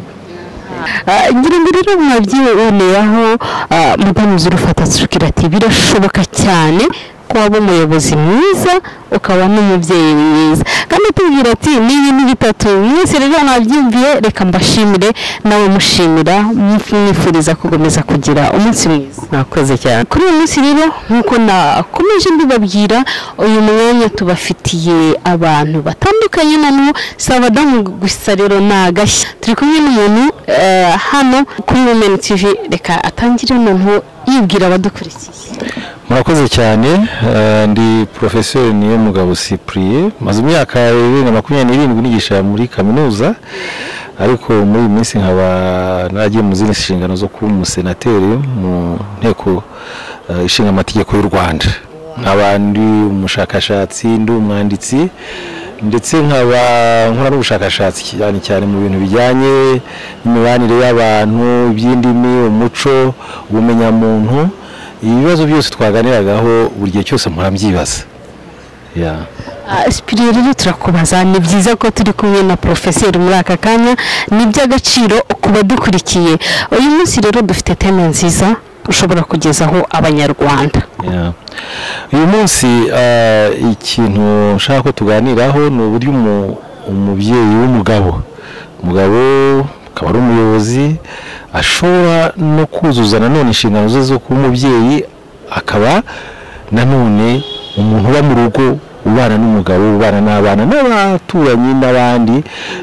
ngira ngo rero mwabyiboneraho mudamu zurufata tsukira ati birashoboka cyane ko waba umuyobozi mwiza ukaba n'umubyeyi mwiza, kandi tubwira ati nibi ni bitatu mwese rero nabyumviye, reka mbashimire nawe mushimira, mwifuriza kugomeza kugira umunsi mwiza. Nakoze cyane. Kuri uyu munsi rero nkuko nakomeje mbibabwira, uyu mwanya tubafitiye abantu batandukanye, nano sabadamu gusa rero nagashya. Turi kumwe n'umuntu hano kuri Women T V, reka atangire umuntu yibwira abadukurikiye. Murakoze cyane. Ndi Professeur Niyomugabo Cyprien, maze imyaka bibiri na makumyabiri n'irindwi nigisha muri kaminuza, ariko muri iyi minsi nkaba nagiye mu zindi nshingano zo kuba umusenateri mu nteko ishinga amategeko y'u Rwanda. Nk'abandi umushakashatsi, ndi umwanditsi, ndetse nkaba nkora n'ubushakashatsi cyane cyane mu bintu bijyanye n'imibanire y'abantu, iby'indimi, umuco, ubumenyamuntu. Ibibazo byose twaganiragaho buri gihe cyose mpora mbyibaza. Yeah. Cyprien rero turakubaza, ni byiza ko turi kumwe na professeur muri aka kanya, ni by'agaciro kuba dukurikiye. Uyu munsi rero dufite tema nziza ushobora kugezaho abanyarwanda. Yeah. Uyu munsi uh, ikintu nshaka ko tuganiraho ni uburyo umubyeyi w'umugabo umugabo akaba ari umuyobozi ashobora no kuzuza nanone inshingano ze zo kuba umubyeyi, akaba nanone umuntu uba mu rugo ubana n'umugabo, ubana n'abana n'abaturanyi n'abandi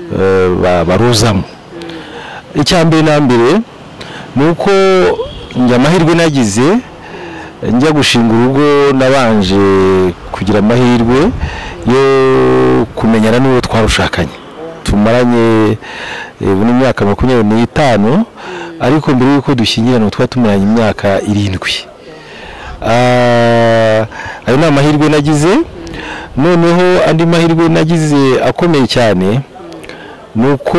uh, baruzamo. Icyambere na mbere nuko njya amahirwe nagize njya gushinga urugo, nabanje kugira amahirwe yo kumenyana n'uwo twarushakanye. Tumaranye buri myaka makumyabiri n'itanu, ariko mbere yuko dushyingirana twa tumaranye imyaka irindwi. Ayo ni amahirwe nagize. Noneho andi mahirwe nagize akomeye cyane nuko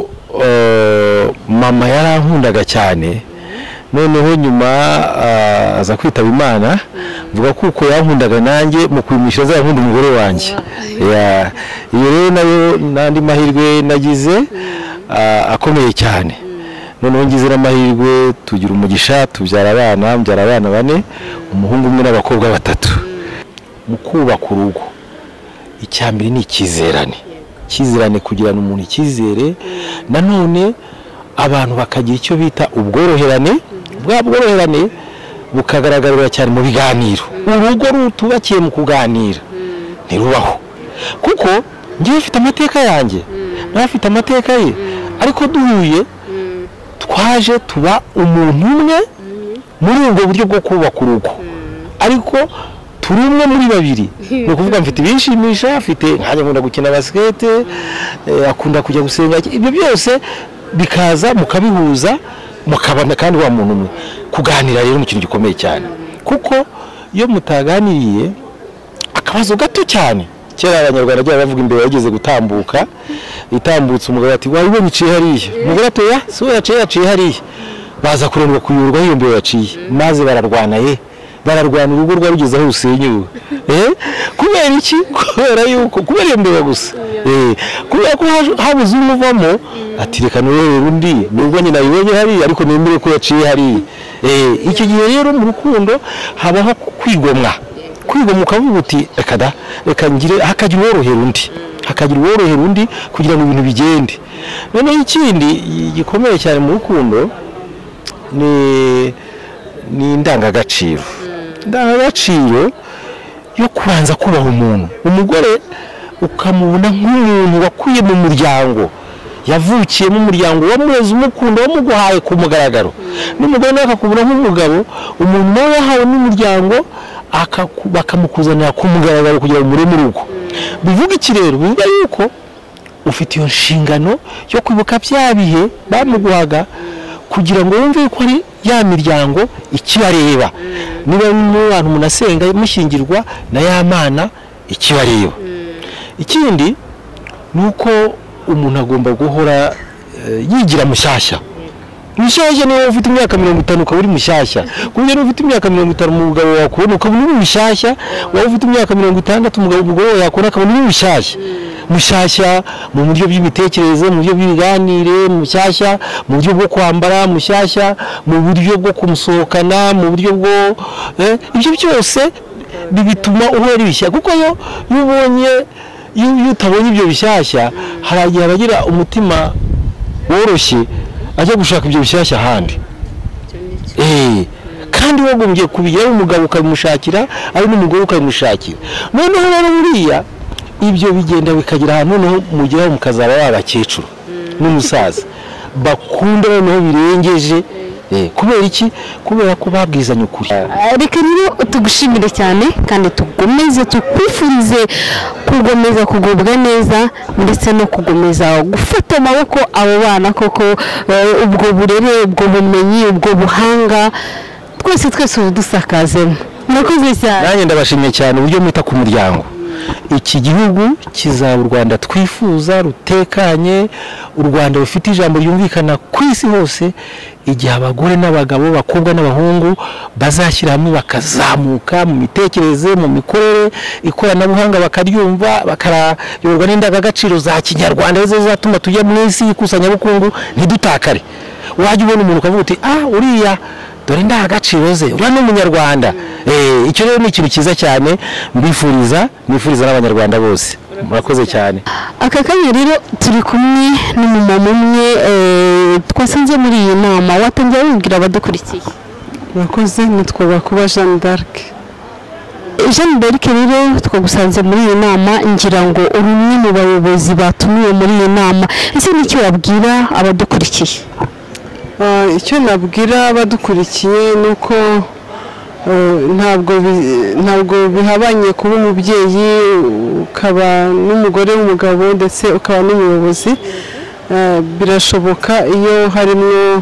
mama yarankundaga cyane, noneho nyuma aza kwitaba Imana, vuga kuko yankundaga nanjye mu kwimisha za nkunda umugore wanjye. Iyo rero nayo nandi mahirwe nagize akomeye cyane. Noneho ngize n'amahirwe tugira umugisha, tubyara abana, mbyara abana bane, umuhungu umwe n'abakobwa batatu. Mu kubaka urugo icyambere ni ikizerane. Kizerane kugirana umuntu ikizere, nanone abantu bakagira icyo bita ubworoherane. Bwa bworoherane bukagaragarira cyane mu biganiro. Urugo rutubakiye mu kuganira ntirubaho, kuko ngiye mfite amateka yanjye, nawe afite amateka ye, ariko duhuye twaje tuba umuntu umwe muri ubwo buryo bwo kubaka urugo, ariko turi umwe muri babiri. Ni ukuvuga mfite ibinshimisha, afite nkajya nkunda gukina basket, akunda kujya gusenga, ibyo byose bikaza mukabihuza mukabana kandi wa muntu umwe. Kuganira rero ni ikintu gikomeye cyane, kuko iyo mutaganiriye akabazo gato cyane, kera abanyarwanda bajya bavuga imbere yageze gutambuka, itambutse umugabo ati wabibonye iciye hariya, umugore ati ya so yaciye yaciye hariya, baza kurendwa kuyurwa iyo mbere yaciye, maze bararwana ye bararwana urugo rwarugeze aho rusenyuwe. Eh kubera iki? Kubera yuko kubera iyo mbere gusa. Eh kubera ko habuze umuvamo, ati reka nurere undi nubwo nyina yibonye hari, ariko nemere ko yaciye hari. Eh icyo gihe rero mu rukundo habaho kwigomwa kwigomwa ukavuga uti reka da reka ngire hakagira worohera undi, hakagira uworohera undi kugira ngo ibintu bigende. Noneho ikindi gikomeye cyane mu rukundo ni ni indangagaciro indangagaciro yo kubanza kubaha umuntu. Umugore ukamubona nk'umuntu wakuye mu muryango, yavukiye mu muryango wamureze umukunda wamuguhaye ku mugaragaro. N'umugore nawe akakubona nk'umugabo umuntu nawe yahawe n'umuryango bakamukuzanira ku mugaragaro kugira ngo mure mu rugo. Bivuga iki rero? Bivuga yuko ufite iyo nshingano yo kwibuka bya bihe bamuguhaga kugira ngo wumve ko ari ya miryango ikibareba. Niba mu bantu munasenga mushingirwa na ya mana ikibareba. Ikindi nuko umuntu agomba guhora yigira mushyashya. Mushyashya niwe ufite imyaka mirongo itanu ukaba uri mushyashya. Kubera ufite imyaka mirongo itanu umugabo wakubona ukaba uri mushyashya, waba ufite imyaka mirongo itandatu umugabo umugore yakubona akaba uri mushyashya. Mushyashya mu buryo bw'imitekerereze, mu buryo bw'ibiganire, mushyashya mu buryo bwo kwambara, mushyashya mu buryo bwo kumusohokana, mu buryo bwo eh, ibyo byose bituma uhora ibishya. Kuko yo yubonye iyo utabonye ibyo bishyashya haragiye abagira umutima woroshye ajya gushaka ibyo bishyashya ahandi. Eh, kandi wagombye kubigira umugabo ukabimushakira ari n'umugore ukabimushakira. Noneho rero buriya ibyo bigenda bikagira ahantu noneho mugeraho mukazaba babakecuru n'umusaza bakunda noneho birengeje. Eh, kubera iki? Kubera ko babwizanye ukuri. Reka rero tugushimire cyane kandi tugomeze tukwifurize kugomeza kugubwa neza ndetse no kugomeza gufata amaboko abo bana koko ubwo burere ubwo bumenyi ubwo buhanga twese twese dusakazemo. Murakoze cyane. Nanjye ndabashimye cyane uburyo mwita ku muryango. Iki gihugu kizaba u Rwanda twifuza rutekanye, u Rwanda rufite ijambo ryumvikana ku isi hose, igihe abagore n'abagabo bakobwa n'abahungu bazashyira hamwe bakazamuka mu mitekerereze, mu mikorere, ikoranabuhanga bakaryumva, bakarayoborwa n'indangagaciro za kinyarwanda zo zatuma tujya mu isi y'ikusanyabukungu ntidutakare. Wajya ubona umuntu ukavuga uti ah uriya dore indangagaciro ze uriya ni umunyarwanda. Eh, icyo rero ni ikintu cyiza cyane mbifuriza nifuriza n'abanyarwanda bose. Murakoze cyane. Aka kanya rero turi kumwe n'umumama umwe twasanze muri iyi nama, watangiye wibwira abadukurikiye. Murakoze, nitwa Bakuba Jeanne d'Arc. Jeanne d'Arc rero twagusanze muri iyi nama ngira ngo uri umwe mu bayobozi batumiwe muri iyi nama. Ese n'icyo wabwira abadukurikiye? Icyo nabwira abadukurikiye nuko ntabwo ntabwo bihabanye kuba umubyeyi ukaba n'umugore w'umugabo ndetse ukaba n'umuyobozi. Birashoboka iyo harimo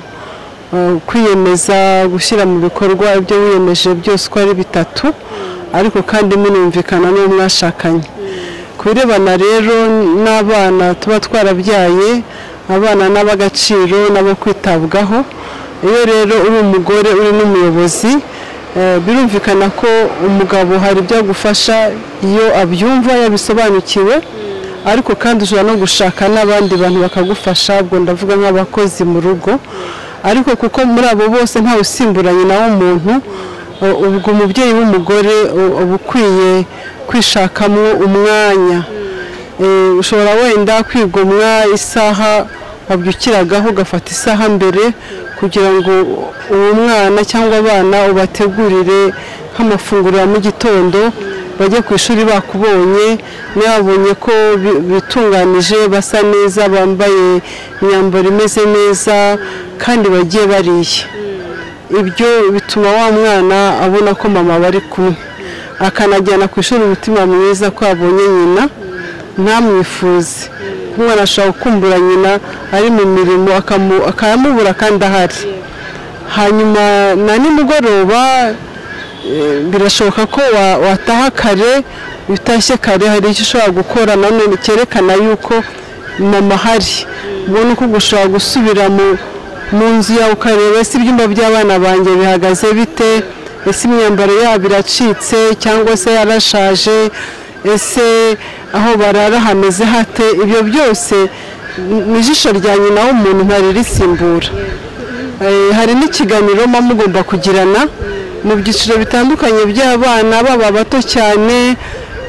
kwiyemeza gushyira mu bikorwa ibyo wiyemeje byose uko ari bitatu, ariko kandi munumvikana n'uwo mwashakanye. Ku birebana rero n'abana tuba twarabyaye, abana n'ab'agaciro nabo kwitabwaho. Iyo rero uri umugore uri n'umuyobozi, birumvikana ko umugabo hari ibyo agufasha iyo abyumva yabisobanukiwe, ariko kandi ushobora no gushaka n'abandi bantu bakagufasha, ubwo ndavuga nk'abakozi mu rugo. Ariko kuko muri abo bose ntawe usimburanye nawo muntu, ubwo umubyeyi w'umugore uba ukwiye kwishakamo umwanya. Ushobora wenda kwigomwa isaha wabyukiragaho ugafata isaha mbere kugira ngo uwo mwana cyangwa abana ubategurire nk'amafunguro ya mu gitondo, bajye ku ishuri bakubonye, mwabonye ko bitunganije, basa neza, bambaye imyambaro imeze neza kandi bagiye bariye. Ibyo bituma wa mwana abona ko mama bari kumwe, akanajyana ku ishuri umutima mwiza ko abonye nyina ntamwifuze. Umwana ashobora gukumbura nyina ari mu mirimo akamubura kandi ahari. Hanyuma na nimugoroba birashoboka ko wataha kare, utashye kare hari icyo ushobora gukora nanone cyerekana yuko mama ahari. Ubona uko gushobora gusubira mu nzu yawe ukareba ese ibyumba by'abana banjye bihagaze bite, ese imyambaro yabo iracitse cyangwa se yarashaje, ese aho barara hameze hate. Ibyo byose ni ijisho rya nyina w'umuntu ntaririsimbura. Hari n'ikiganiro mama mugomba kugirana mu byiciro bitandukanye by'abana, baba bato cyane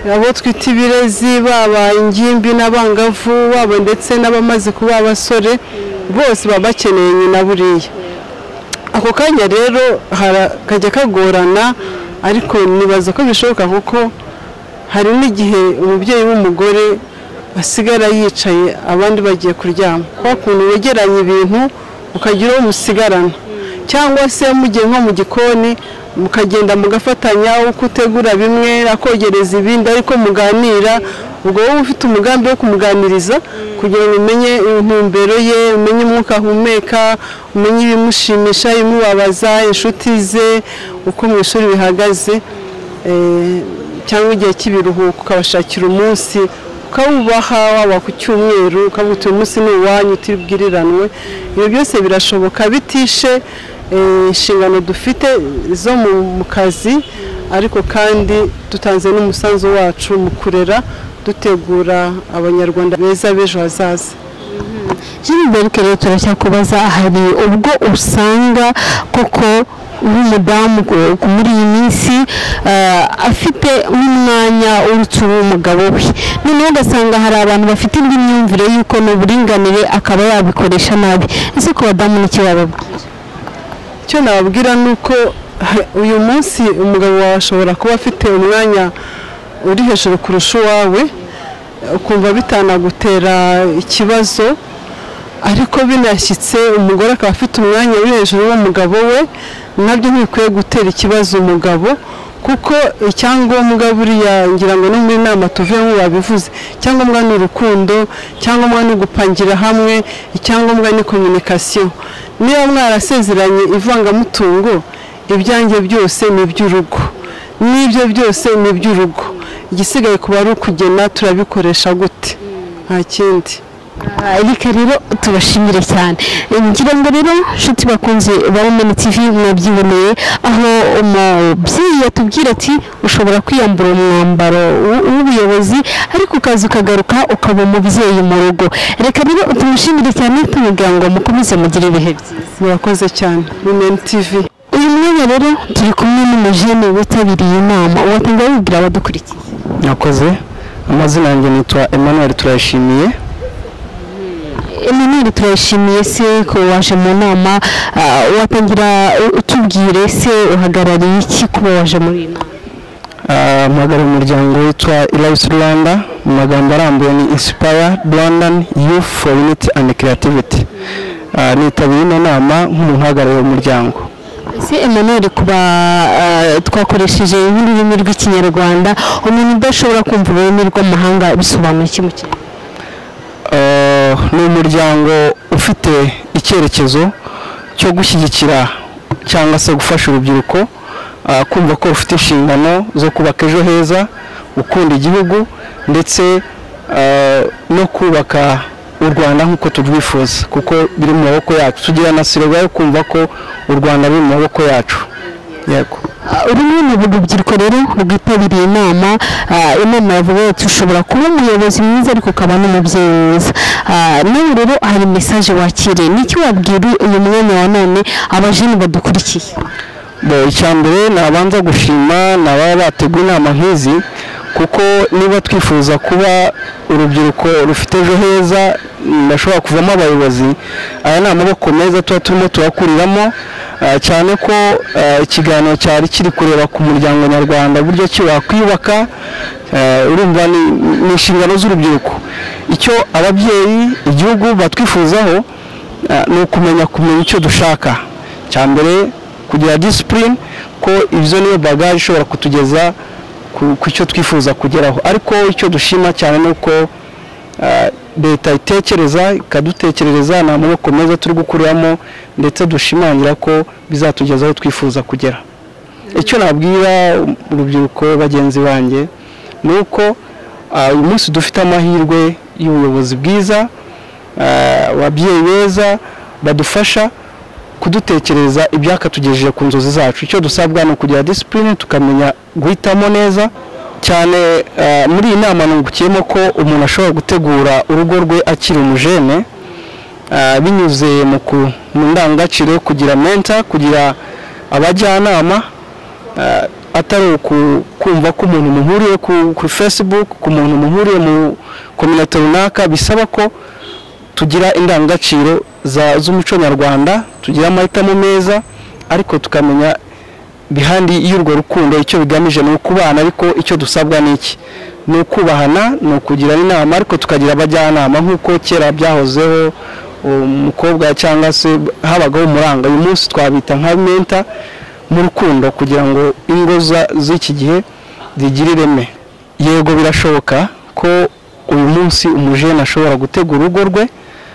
abo twita ibirezi baba ingimbi n'abangavu babo ndetse n'abamaze kuba abasore bose baba bakeneye nyina buriya ako kanya rero kajya kagorana ariko nibaza ko bishoboka kuko hari n'igihe umubyeyi w'umugore asigara yicaye abandi bagiye kuryama kwa kuntu wegeranye ibintu ukagira uwo musigarana cyangwa se mugiye nko mu gikoni mukagenda mugafatanya uko utegura bimwe akogereza ibindi ariko muganira ubwo wowe ufite umugambi wo kumuganiriza kugira ngo umenye intumbero ye umenye umwuka ahumeka umenye ibimushimisha ibimubabaza inshuti ze uko mu ishuri bihagaze cyangwa igihe cy'ibiruhuko ukabashakira umunsi ukawubaha waba ku cyumweru ukavuga uyu munsi ni uwanyu utibwiriranwe ibyo byose birashoboka bitishe inshingano dufite zo mu kazi ariko kandi dutanze n'umusanzu wacu mu kurera dutegura abanyarwanda beza b'ejo hazaza Gilbert rero turacyakubaza hari ubwo usanga koko nk'umudamu muri iyi minsi afite umwanya urutse uw'umugabo we noneho ugasanga hari abantu bafite indi myumvire y'uko n'uburinganire akaba yabikoresha nabi ese ku badamu n'icyo bababwira icyo nababwira ni uko uyu munsi umugabo wawe ashobora kuba afite umwanya uri hejuru kurusha uwawe ukumva bitanagutera ikibazo ariko binashyitse umugore akaba afite umwanya uri hejuru w'umugabo we nabyo ntibikwiye gutera ikibazo umugabo kuko icyangombwa buriya ngira ngo no muri nama tuvemo babivuze icyangombwa ni urukundo icyangombwa ni ugupangira hamwe icyangombwa ni communication niba mwarasezeranye ivangamutungo ibyanjye byose ni iby'urugo n'ibyo byose ni iby'urugo igisigaye kuba ari ukugena turabikoresha gute nta kindi Erika rero tubashimire cyane ngira ngo rero nshuti bakunze ba Women T V mwabyiboneye aho umubyeyi yatubwira ati ushobora kwiyambura umwambaro w'ubuyobozi ariko ukaza ukagaruka ukaba umubyeyi mu rugo reka rero tumushimire cyane tumugira ngo mukomeze mugire ibihe byiza murakoze cyane Women T V uyu mwanya rero turi kumwe n'umujene witabiriye inama uwatangira yibwira abadukurikiye nakoze amazina yanjye nitwa Emmanuel Turayishimiye Emmanuel Turayishimiye se ko waje mu nama watangira utubwire se uhagarariye iki kuba waje muri iyi nama muhagarariye umuryango witwa Elias Rwanda mu magambo arambuye ni Inspire Rwandan Youth for Unity and Creativity nitabiriye ino nama nk'umuntu uhagarariye umuryango ese Emmanuel kuba twakoresheje ururimi rw'ikinyarwanda umuntu udashobora kumva ururimi rw'amahanga bisobanuye iki mu kintu ni umuryango ufite icyerekezo cyo gushyigikira cyangwa se gufasha urubyiruko kumva ko rufite inshingano zo kubaka ejo heza gukunda igihugu ndetse no kubaka u Rwanda nk'uko turwifuza kuko biri mu maboko yacu tugira na sirega yo kumva ko u Rwanda ruri mu maboko yacu yego urumwe mu rubyiruko rero rwitabiriye inama inama yavuga ati ushobora kuba umuyobozi mwiza ariko ukaba n'umubyeyi mwiza nawe rero hari message wakiriye n'iki wabwira uyu mwanya wa none abajene badukurikiye bo icyambere nabanza gushima nababa bateguye inama nk'izi kuko niba twifuza kuba urubyiruko rufite ejo heza ndashobora kuvamo abayobozi aya ni amaboko meza tuba turimo turakuriramo cyane ko ikiganiro cyari kiri kureba ku muryango nyarwanda buryo ki wakwiyubaka urumva ni inshingano z'urubyiruko icyo ababyeyi igihugu batwifuzaho ni ukumenya kumenya icyo dushaka cyambere kugira discipline ko ibyo niyo bagage ishobora kutugeza ku cyo twifuza kugeraho ariko icyo dushima cyane ni uko leta itekereza ikadutekerereza ni amaboko meza turi gukuriramo ndetse dushimangira ko bizatugeza aho twifuza kugera icyo nabwira urubyiruko bagenzi banjye ni uko uyu munsi dufite amahirwe y'ubuyobozi bwiza ababyeyi beza badufasha kudutekereza ibyakatugejeje ku nzozi zacu icyo dusabwa ni ukugira discipline tukamenya guhitamo neza cyane muri iyi nama nungukiyemo ko umuntu ashobora gutegura urugo rwe akiri umujene binyuze mu ndangagaciro kugira mentor kugira abajyanama atari kumva ko umuntu muhuriye ku Facebook ku muntu muhuriye mu community runaka bisaba ko tugira indangagaciro z'umuco nyarwanda tugira amahitamo meza ariko tukamenya bihandi y'urwo rukundo icyo bigamije no kubana ariko icyo dusabwa niki no kubahana no kugira inama ariko tukagira abajyanama nkuko kera byahozeho umukobwa cyangwa se habagaho umuranga uyu munsi twabita nka mentor mu rukundo kugira ngo ingo z'iki gihe zigire ireme yego birashoboka ko uyu munsi umujene ashobora gutegura urugo rwe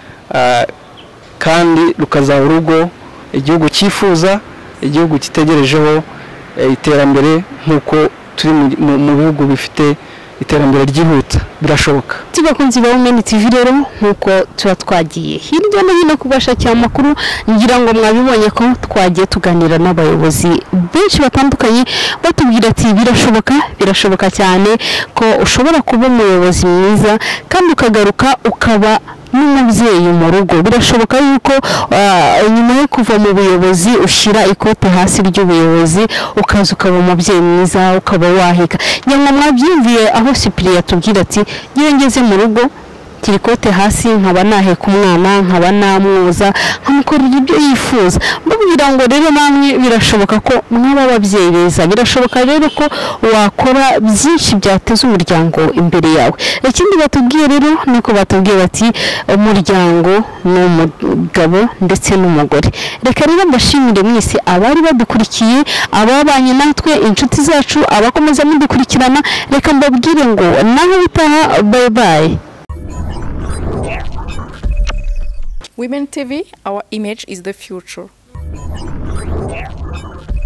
kandi rukazaba urugo igihugu cyifuza igihugu kitegerejeho iterambere nkuko turi mu bihugu bifite iterambere ryihuta birashoboka tibakunzi ba Women T V rero nkuko tuba twagiye hirya no hino kubashakira amakuru ngira ngo mwabibonye ko twagiye tuganira n'abayobozi benshi batandukanye batubwira ati birashoboka birashoboka cyane ko ushobora kuba umuyobozi mwiza kandi ukagaruka ukaba n'umubyeyi mu rugo birashoboka yuko nyuma yo kuva mu buyobozi ushira ikote hasi ry'ubuyobozi ukaza ukaba umubyeyi mwiza ukaba waheka nyamwe mwabyumviye aho Cyprien yatubwira ati ngiye ngeze mu rugo tirikote hasi nkaba naheka umwana nkaba namwoza nkamukorera ibyo yifuza mbabwira ngo rero namwe birashoboka ko mwaba ababyeyi beza birashoboka rero ko wakora byinshi byateza umuryango imbere yawe ikindi batubwiye rero niko batubwiye bati umuryango ni umugabo ndetse n'umugore reka rero mbashimire mwese abari badukurikiye ababanye natwe inshuti zacu abakomeza mudukurikirana reka mbabwire ngo naho bitaha bye bye. Women T V, our image is the future.